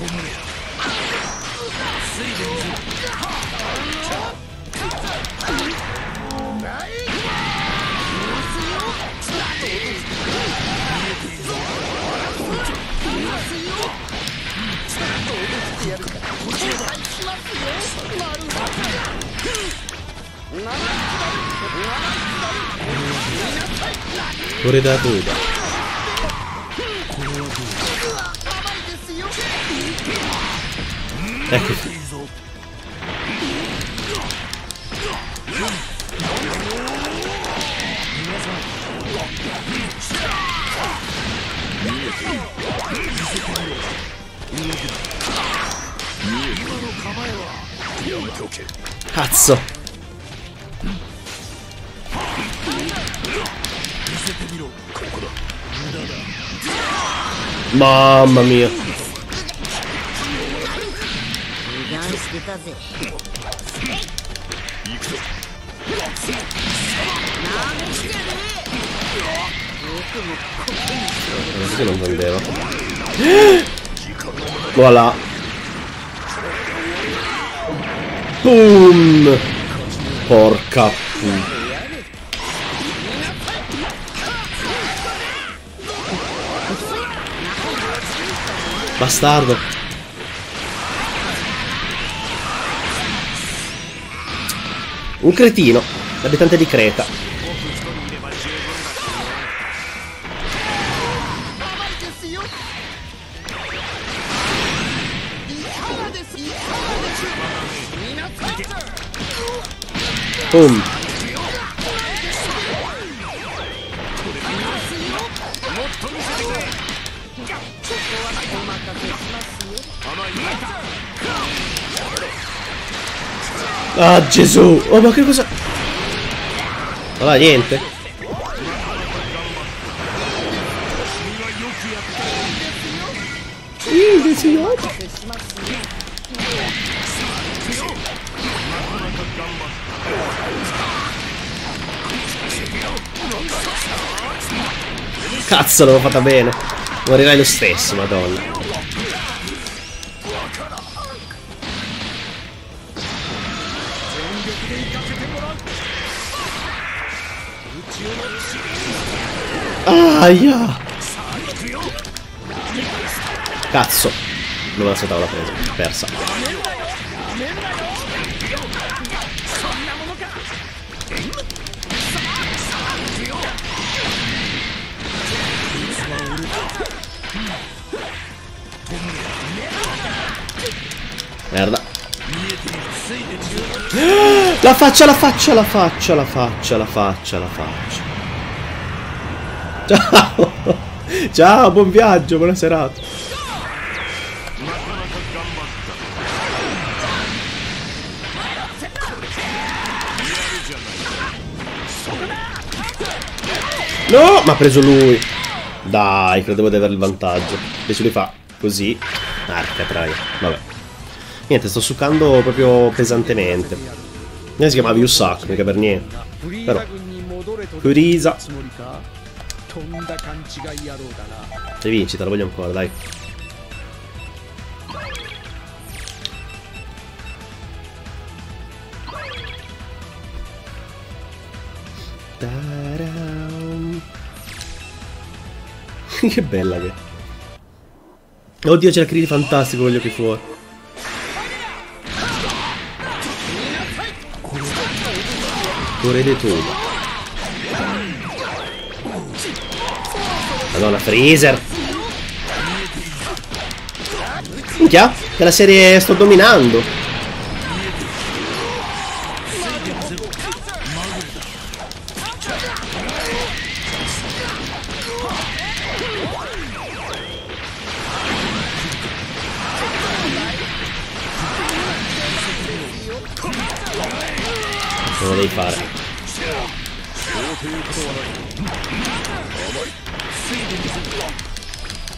Pure da tuda. Ecco. Cazzo. Mamma mia. Questo non prendeva. Voilà. Boom. Porca puttana. Bastardo. Un cretino, l'abitante di Creta. Boom. Ah Gesù! Oh ma che cosa? Allora niente. Cazzo, l'avevo fatta bene. Morirai lo stesso, madonna. Aia! Cazzo! Non me l'aspettavo la presa, persa. Merda. La faccia, la faccia, la faccia, la faccia, la faccia, la faccia. Ciao! Ciao, buon viaggio, buona serata. No, ma ha preso lui. Dai, credevo di avere il vantaggio. Invece lui fa così. Arca traia. Vabbè. Niente, sto succando proprio pesantemente. Non si chiamava Yusak, mica per niente. Però Kuriza. E vinci, te la voglio ancora, dai. Che bella che è. Oddio, c'è il Krillin fantastico con gli occhi fuori. Cuore di tuba. Madonna, Freezer. Minchia, che la serie sto dominando. Cosa devi fare?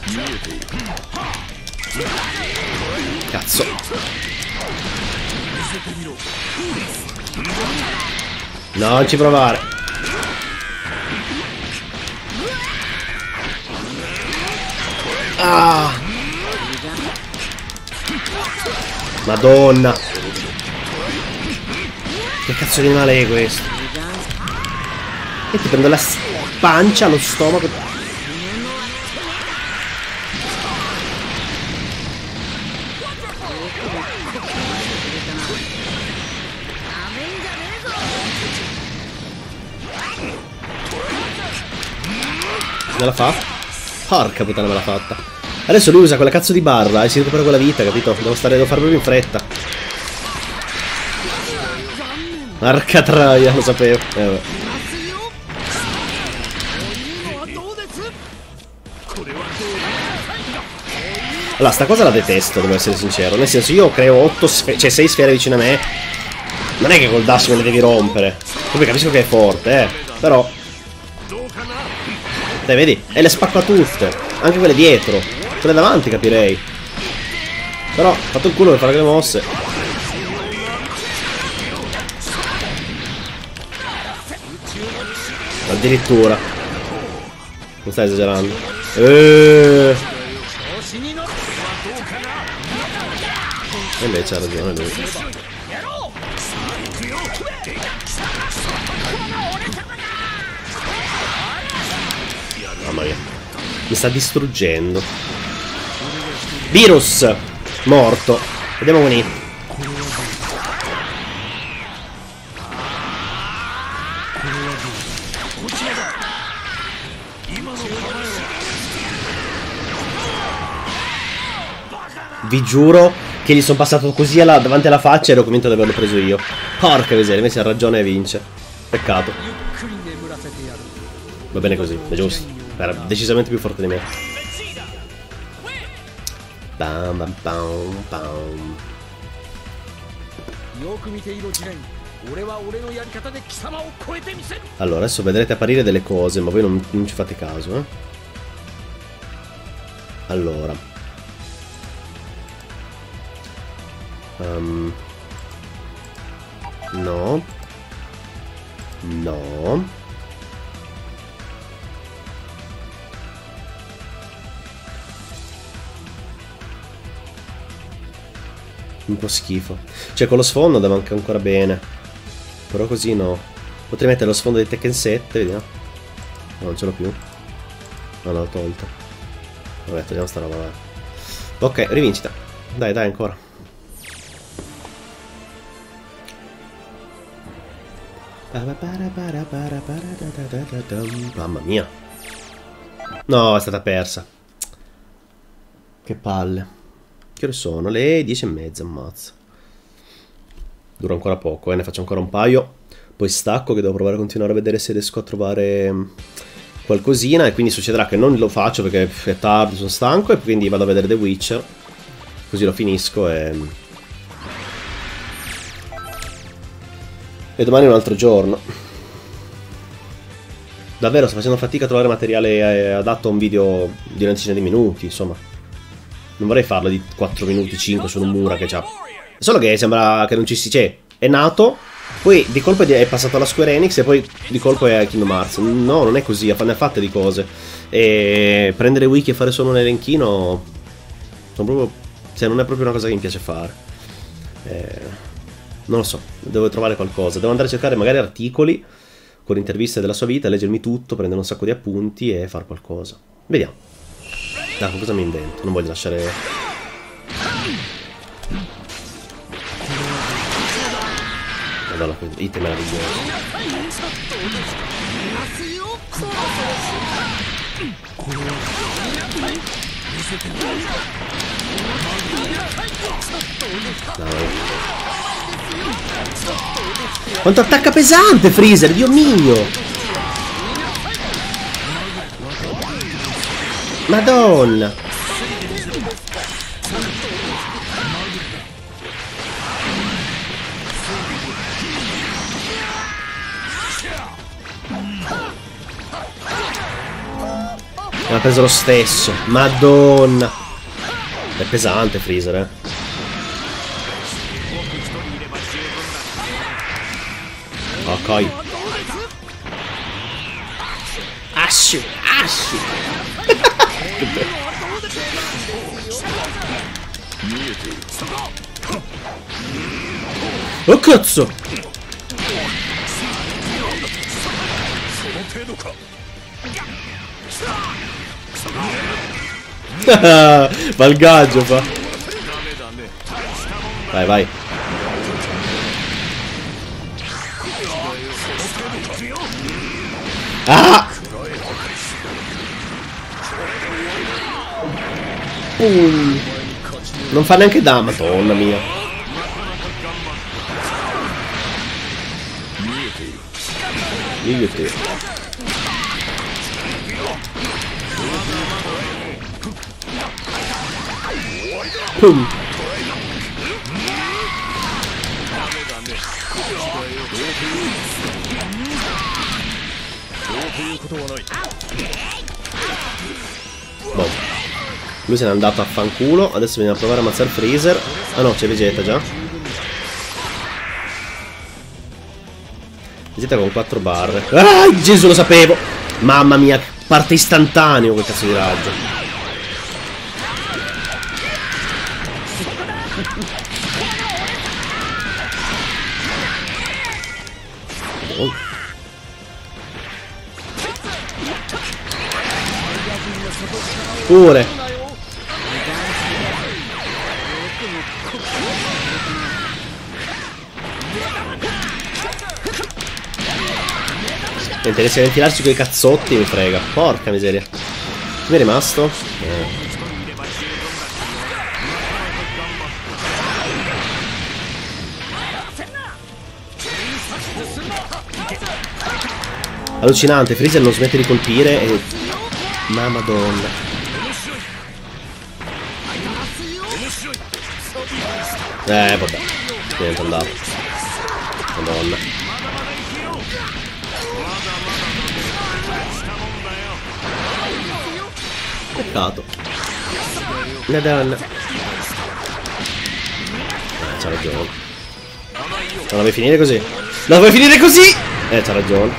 Cazzo. No, non ci provare. Ah. Madonna. Che cazzo di animale è questo? E ti prendo la pancia, lo stomaco. Me la fa? Porca puttana, me l'ha fatta. Adesso lui usa quella cazzo di barra e si recupera quella vita, capito? Devo stare, devo fare proprio in fretta. Porca troia, lo sapevo. Eh, vabbè. Allora, sta cosa la detesto, devo essere sincero. Nel senso, io creo otto sfere, cioè sei sfere vicino a me. Non è che col dash me le devi rompere. Poi capisco che è forte, eh. Però dai, vedi? E le spacco a tutte. Anche quelle dietro. Quelle davanti capirei. Però, fatto il culo per fare le mosse. Addirittura. Non stai esagerando. Eeeh. E invece ha ragione lui. Mamma mia. Mi sta distruggendo. Virus. Morto. Vediamo con I. Vi giuro che gli sono passato così alla, davanti alla faccia e ero convinto di averlo preso io. Porca miseria, invece ha ragione e vince. Peccato. Va bene così, è giusto. Era decisamente più forte di me. Bam bam bam bam. Allora, adesso vedrete apparire delle cose, ma voi non, non ci fate caso, eh. Allora. Um, no. No. Un po' schifo. Cioè con lo sfondo andava anche ancora bene. Però così no. Potrei mettere lo sfondo di Tekken sette, vediamo. No, non ce l'ho più. No, l'ho tolto. Vabbè, togliamo sta roba, vai. Ok, rivincita. Dai, dai, ancora. Mamma mia. No, è stata persa. Che palle. Che ore sono? Le dieci e mezza, ammazza. Dura ancora poco, eh, ne faccio ancora un paio. Poi stacco che devo provare a continuare a vedere se riesco a trovare qualcosina. E quindi succederà che non lo faccio perché è tardi, sono stanco. E quindi vado a vedere The Witcher. Così lo finisco e... E domani è un altro giorno. Davvero sto facendo fatica a trovare materiale adatto a un video di una decina di minuti, insomma. Non vorrei farlo di quattro minuti, cinque su un mura che c'ha. Solo che sembra che non ci si... Cioè, è nato, poi di colpo è passato alla Square Enix e poi di colpo è a Kingdom Hearts. No, non è così, ne ha fatte di cose. E prendere wiki e fare solo un elenchino... Sono proprio... Cioè, non è proprio una cosa che mi piace fare. Eh... Non lo so, devo trovare qualcosa. Devo andare a cercare magari articoli con interviste della sua vita, leggermi tutto, prendere un sacco di appunti e fare qualcosa. Vediamo. Dai, cosa mi invento? Non voglio lasciare... Madonna, item meraviglioso. No. Quanto attacca pesante Freezer, Dio mio! Madonna! Mi ha preso lo stesso. Madonna. È pesante Freezer, eh. Ok. Ashu, Ashu. Che bello. Oh cazzo! Va il gaggio fa. Vai vai. Ah! Boom. Non fa neanche danno, madonna mia. Io te. Boom. Boh. Lui se n'è andato a fanculo. Adesso bisogna provare a ammazzare Freezer. Ah no, c'è Vegeta già. Vegeta con quattro barre. Ah, Gesù, lo sapevo. Mamma mia, parte istantaneo quel cazzo di raggio. Oh. Pure. Mi interessa infilarci quei cazzotti, mi frega. Porca miseria. Mi è rimasto? Eh. Allucinante, Freezer non smette di colpire e... Ma madonna. Eh, vabbè. Niente, è andato. Madonna. Peccato. Madonna. Eh, c'ha ragione. Non la vuoi finire così? La vuoi finire così? Eh, c'ha ragione.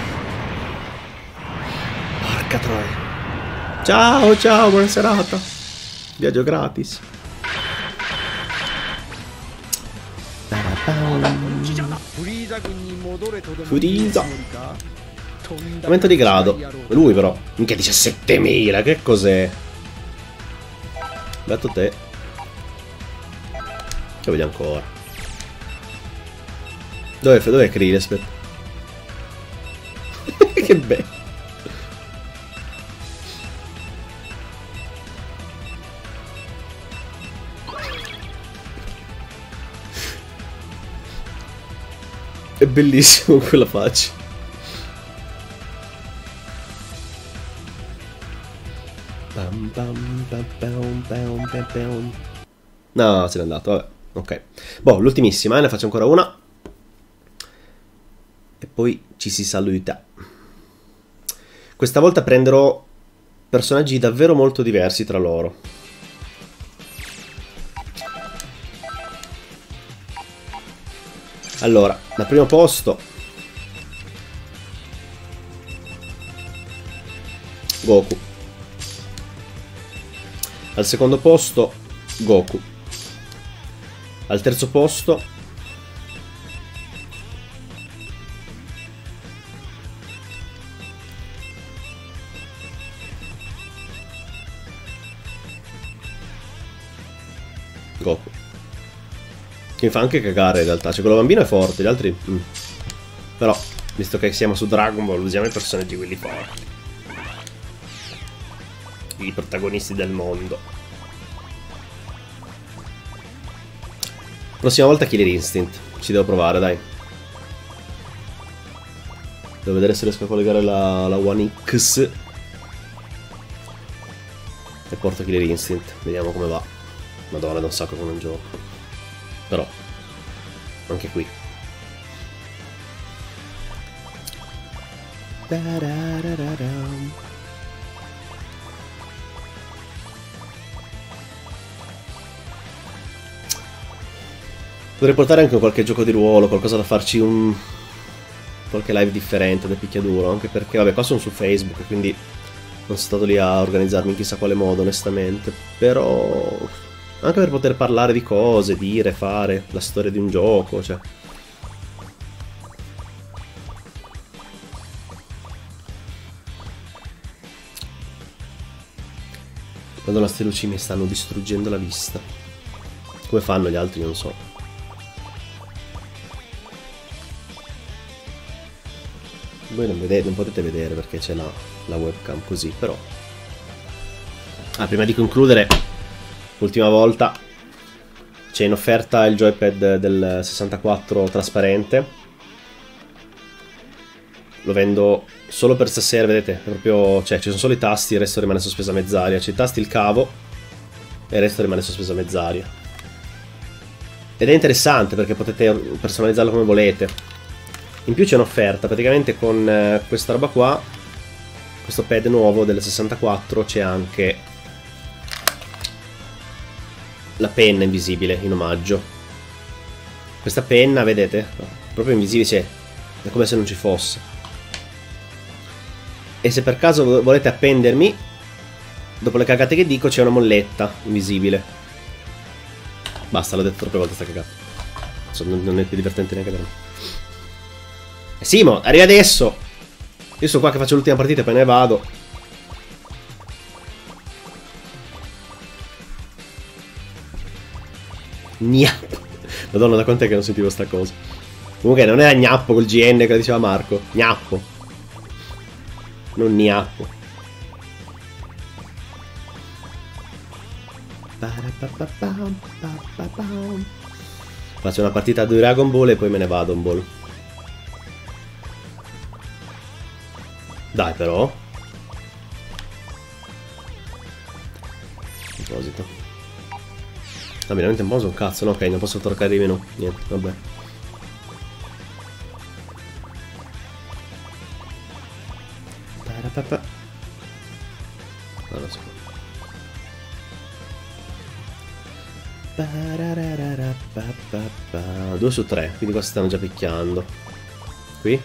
Porca troia. Ciao, ciao, buona serata. Viaggio gratis. Freeza. Aumento di grado. Lui però. Minchia, diciassettemila, che cos'è? Beato te. Che vedi ancora? Dov'è dov'è Krill? Aspetta. Che bello. È bellissimo quella faccia. Bam bam bam bam bam bam bam. No, se n'è andato, vabbè. Ok. Boh, l'ultimissima, eh, ne faccio ancora una. E poi ci si saluta. Questa volta prenderò personaggi davvero molto diversi tra loro. Allora, al primo posto Goku. Al secondo posto Goku. Al terzo posto Goku. Che mi fa anche cagare in realtà. Cioè quello bambino è forte, gli altri mm. Però, visto che siamo su Dragon Ball, usiamo i personaggi quelli forti. I protagonisti del mondo. Prossima volta Killer Instinct. Ci devo provare, dai. Devo vedere se riesco a collegare la, la One X. E porto Killer Instinct. Vediamo come va. Madonna, da un sacco che non gioco. Però, anche qui. Potrei portare anche qualche gioco di ruolo, qualcosa da farci un... qualche live differente del picchiaduro, anche perché, vabbè, qua sono su Facebook, quindi non sono stato lì a organizzarmi in chissà quale modo, onestamente. Però... anche per poter parlare di cose, dire, fare, la storia di un gioco, cioè... Madonna, ste luci mi stanno distruggendo la vista. Come fanno gli altri, non so. Voi non, vedete, non potete vedere perché c'è la, la webcam così, però... Ah, prima di concludere, ultima volta, c'è in offerta il joypad del sessantaquattro trasparente. Lo vendo solo per stasera, vedete? È proprio, cioè, ci sono solo i tasti, il resto rimane sospeso a mezz'aria. C'è i tasti, il cavo, e il resto rimane sospeso a mezz'aria. Ed è interessante perché potete personalizzarlo come volete. In più c'è un'offerta, praticamente con eh, questa roba qua, questo pad nuovo del sessantaquattro, c'è anche la penna invisibile in omaggio. Questa penna, vedete? Proprio invisibile, c'è, è come se non ci fosse. E se per caso volete appendermi, dopo le cagate che dico, c'è una molletta invisibile. Basta, l'ho detto troppe volte sta cagata. Non è più divertente neanche per me. Eh Simo, arriva adesso! Io sono qua che faccio l'ultima partita e poi ne vado. Gnappo. Madonna, da quant'è che non sentivo sta cosa? Comunque non era gnappo col G N che diceva Marco. Gnappo. Non gnappo. Faccio una partita di Dragon Ball e poi me ne vado un ball. Dai però. A proposito. Ah, veramente un po' un cazzo, no? Ok, non posso toccare di meno. Niente, vabbè. No, non si può. due su tre, quindi qua stanno già picchiando. Qui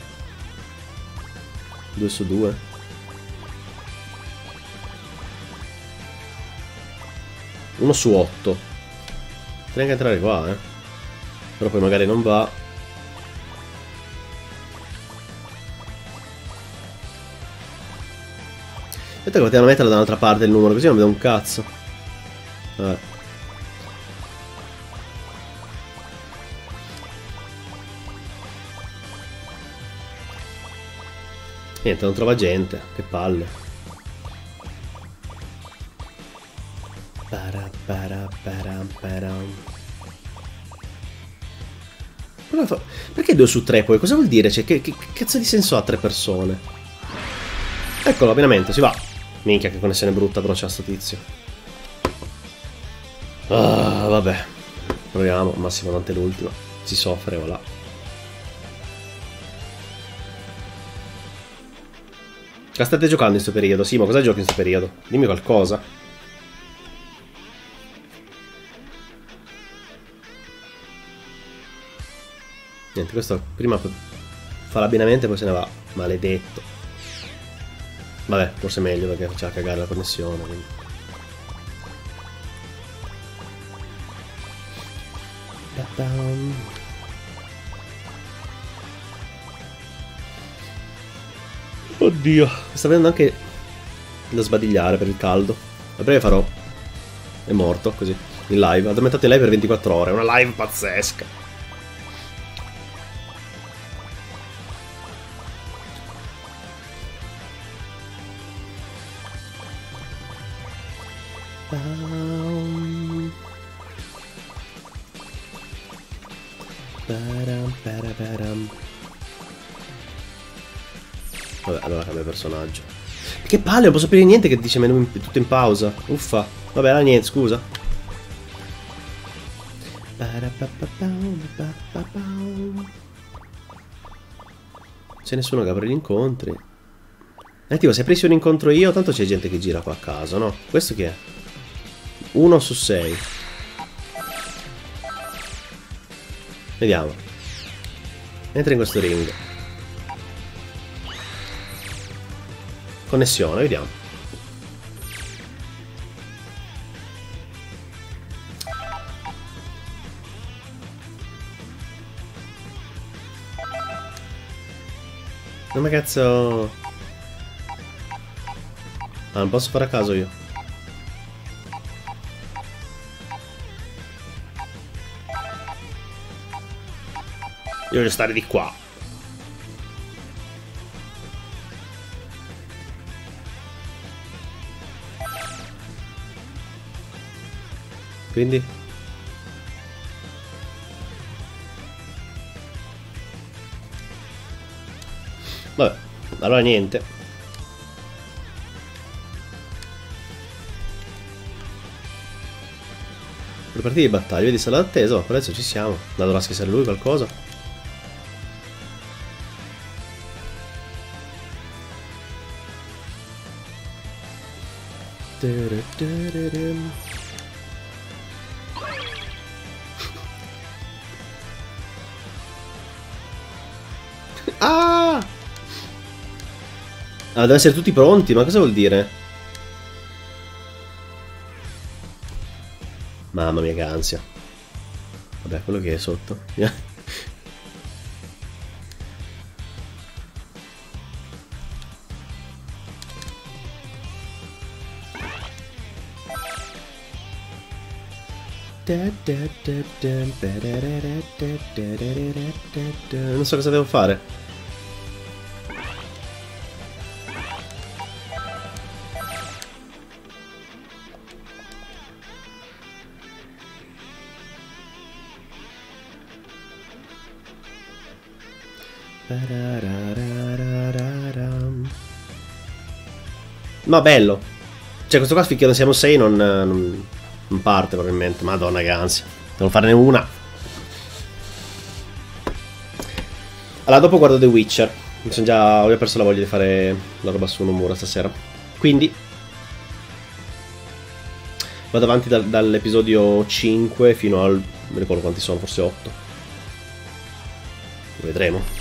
due su due. uno su otto. Potrei anche entrare qua, eh. Però poi magari non va. Aspetta che potevano metterlo dall'altra parte il numero, così non vedo un cazzo. Eh. Niente, non trova gente, che palle. Para, para, para, para. Perché due su tre poi? Cosa vuol dire? Cioè, che, che, che cazzo di senso ha tre persone? Eccolo, abbinamento, si va. Minchia, che connessione brutta però c'ha sto tizio. Ah, vabbè. Proviamo, al massimo tante l'ultima. Si soffre, voilà. Cosa state giocando in questo periodo? Sì, ma cosa giochi in questo periodo? Dimmi qualcosa. Niente, questo prima fa l'abbinamento e poi se ne va. Maledetto. Vabbè, forse è meglio perché faceva cagare la connessione. Quindi. Oddio, mi sta vedendo anche da sbadigliare per il caldo. A breve farò. È morto così. In live. Addormentato in live per ventiquattro ore. Una live pazzesca. Vabbè, allora cambia personaggio. Che palle, non posso aprire niente che dice menu in, tutto in pausa. Uffa. Vabbè, allora niente, scusa. C'è nessuno che apre gli incontri. Eh, tipo, se aprissi un incontro io, tanto c'è gente che gira qua a caso, no? Questo chi è? uno su sei. Vediamo. Entra in questo ring. Connessione, vediamo. Come cazzo... Ah, non posso fare a caso io. Io voglio stare di qua. Quindi? Vabbè, allora niente. Per partire di battaglia, vedi sala d'attesa, ma per adesso ci siamo. Da dovrà schissare lui qualcosa. Ah! Ah, devono essere tutti pronti, ma cosa vuol dire? Mamma mia che ansia. Vabbè, quello che è sotto. Non so cosa devo fare. Ma bello. Cioè questo qua finché non siamo sei non, non, non parte probabilmente. Madonna che ansia. Devo farne una. Allora dopo guardo The Witcher. Mi sono già... ho perso la voglia di fare la roba su Nomura stasera. Quindi vado avanti dal, dall'episodio cinque fino al... non mi ricordo quanti sono, forse otto. Vedremo.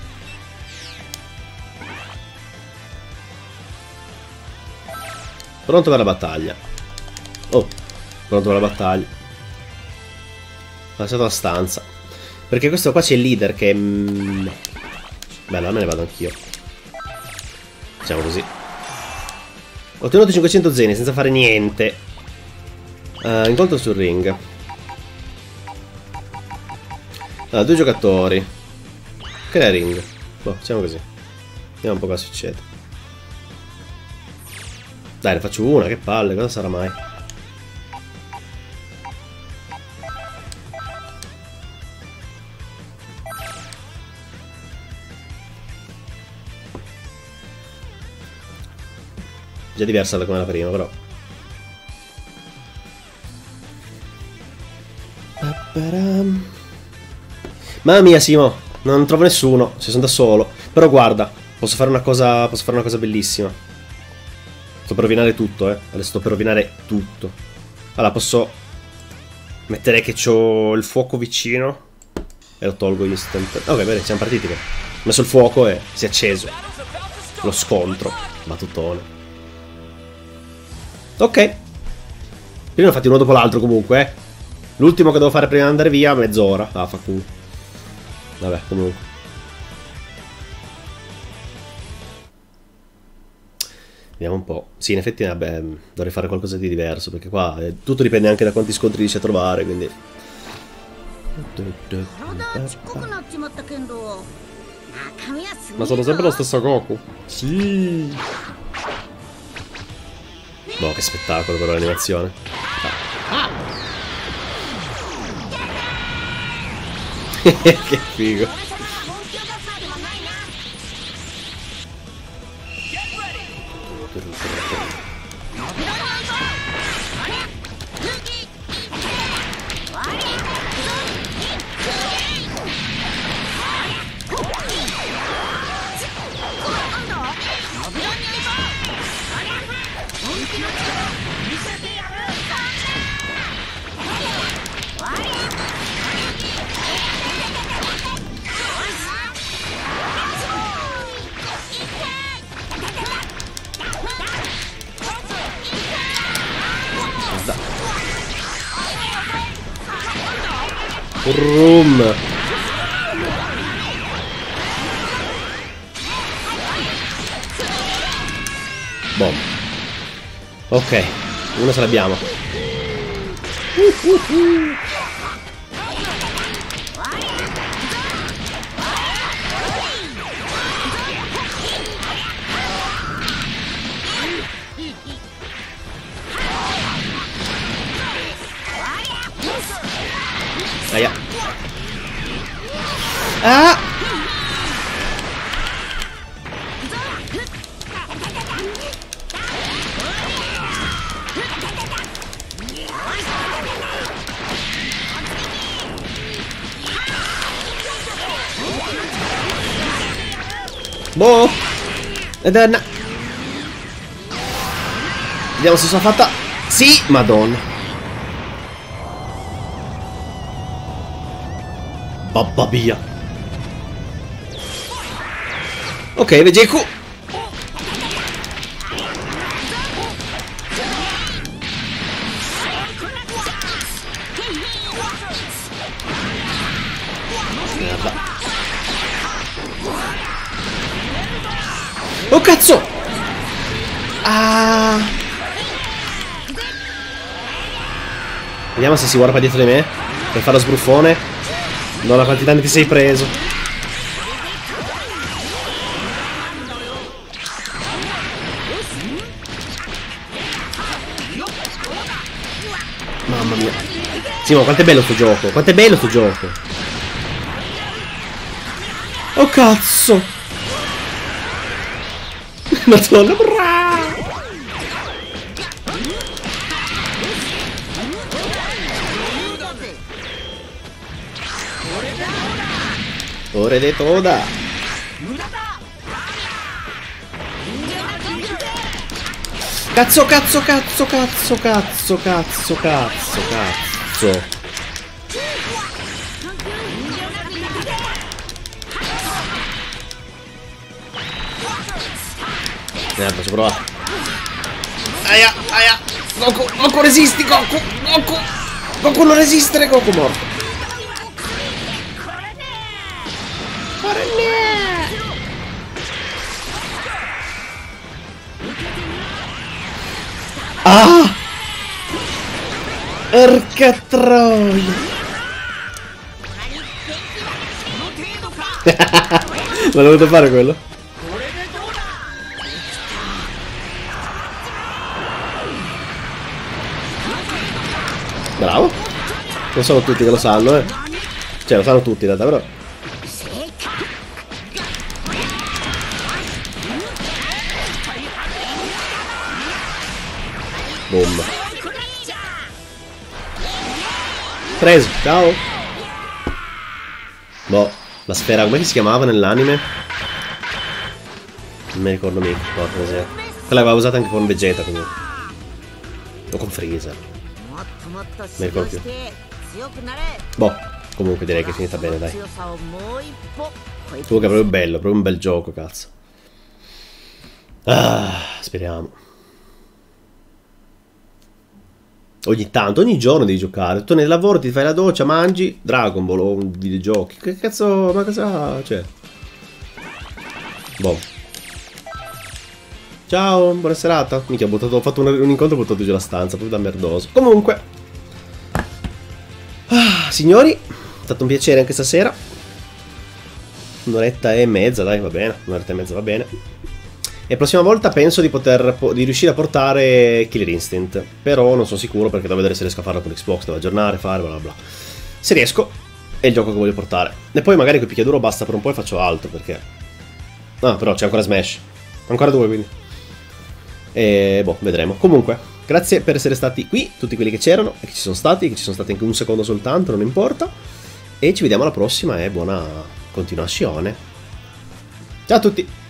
Pronto per la battaglia. Oh, pronto per la battaglia. Ho lasciato la stanza. Perché questo qua c'è il leader che... Mm... Bello, me ne vado anch'io. Facciamo così. Ho ottenuto cinquecento zeni senza fare niente. Uh, incontro sul ring. Allora, due giocatori. Crea ring. Boh, facciamo così. Vediamo un po' cosa succede. Dai, ne faccio una, che palle, cosa sarà mai? Già diversa da come la prima, però. Mamma mia, Simo, non trovo nessuno, ci sono da solo. Però guarda, posso fare una cosa, posso fare una cosa bellissima. Sto per rovinare tutto, eh. Adesso sto per rovinare tutto. Allora, posso mettere che c'ho il fuoco vicino e lo tolgo instant. Ok, bene, siamo partiti. Ho messo il fuoco e si è acceso. Lo scontro. Battutone. Ok. Prima ne ho fatti uno dopo l'altro comunque, eh. L'ultimo che devo fare prima di andare via, mezz'ora. Ah, fa culo. Vabbè, comunque. Vediamo un po'. Sì, in effetti, vabbè, dovrei fare qualcosa di diverso, perché qua eh, tutto dipende anche da quanti scontri riesci a trovare, quindi... Ma sono sempre lo stesso Goku. Sì. Boh, che spettacolo però l'animazione. Ah. Che figo. Rum. Bom. Ok, una ce l'abbiamo. Uh, uh, uh. Aia. Ah! Boh! Ed è... Vediamo se sono fatta... Sì! Madonna! Babba via. Ok, Vegeku. Merda. Oh cazzo. Ah. Vediamo se si warpa dietro di me per fare lo sbruffone. Non la quantità che ti sei preso. Mamma mia. Sì, ma quanto è bello sto gioco. Quanto è bello sto gioco. Oh cazzo. Madonna, bravo. Ore de toda. Cazzo, cazzo, cazzo, cazzo, cazzo, cazzo, cazzo, cazzo. Merda, ci ho provato. Aia, aia. Goku, Goku resisti, Goku, Goku. Goku non resistere, Goku morto. Ah! Porca troia! Ma l'ho dovuto fare quello? Bravo! Non sono tutti che lo sanno, eh. Cioè, lo sanno tutti in realtà, però. Boom. Preso, ciao. Boh, la sfera, come si chiamava nell'anime? Non mi ricordo mica, porca miseria. Quella aveva usata anche con Vegeta comunque. O con Freezer. Non mi ricordo più. Boh, comunque direi che è finita bene, dai. Comunque è proprio bello, proprio un bel gioco, cazzo. Ah, speriamo. Ogni tanto, ogni giorno devi giocare. Tu nel lavoro ti fai la doccia, mangi Dragon Ball o videogiochi. Che cazzo, ma cosa c'è? Boh. Ciao, buona serata. Minchia, ho, buttato, ho fatto un, un incontro e ho buttato giù la stanza, proprio da merdoso. Comunque, ah, signori, è stato un piacere anche stasera. Un'oretta e mezza, dai, va bene. Un'oretta e mezza va bene. E prossima volta penso di poter di riuscire a portare Killer Instinct. Però non sono sicuro perché devo vedere se riesco a farlo con Xbox, devo aggiornare, fare bla bla bla. Se riesco, è il gioco che voglio portare. E poi magari col picchiaduro basta per un po' e faccio altro perché... Ah, però c'è ancora Smash. Ancora due quindi. E boh, vedremo. Comunque, grazie per essere stati qui, tutti quelli che c'erano e che ci sono stati, che ci sono stati anche un secondo soltanto, non importa. E ci vediamo alla prossima e buona continuazione. Ciao a tutti!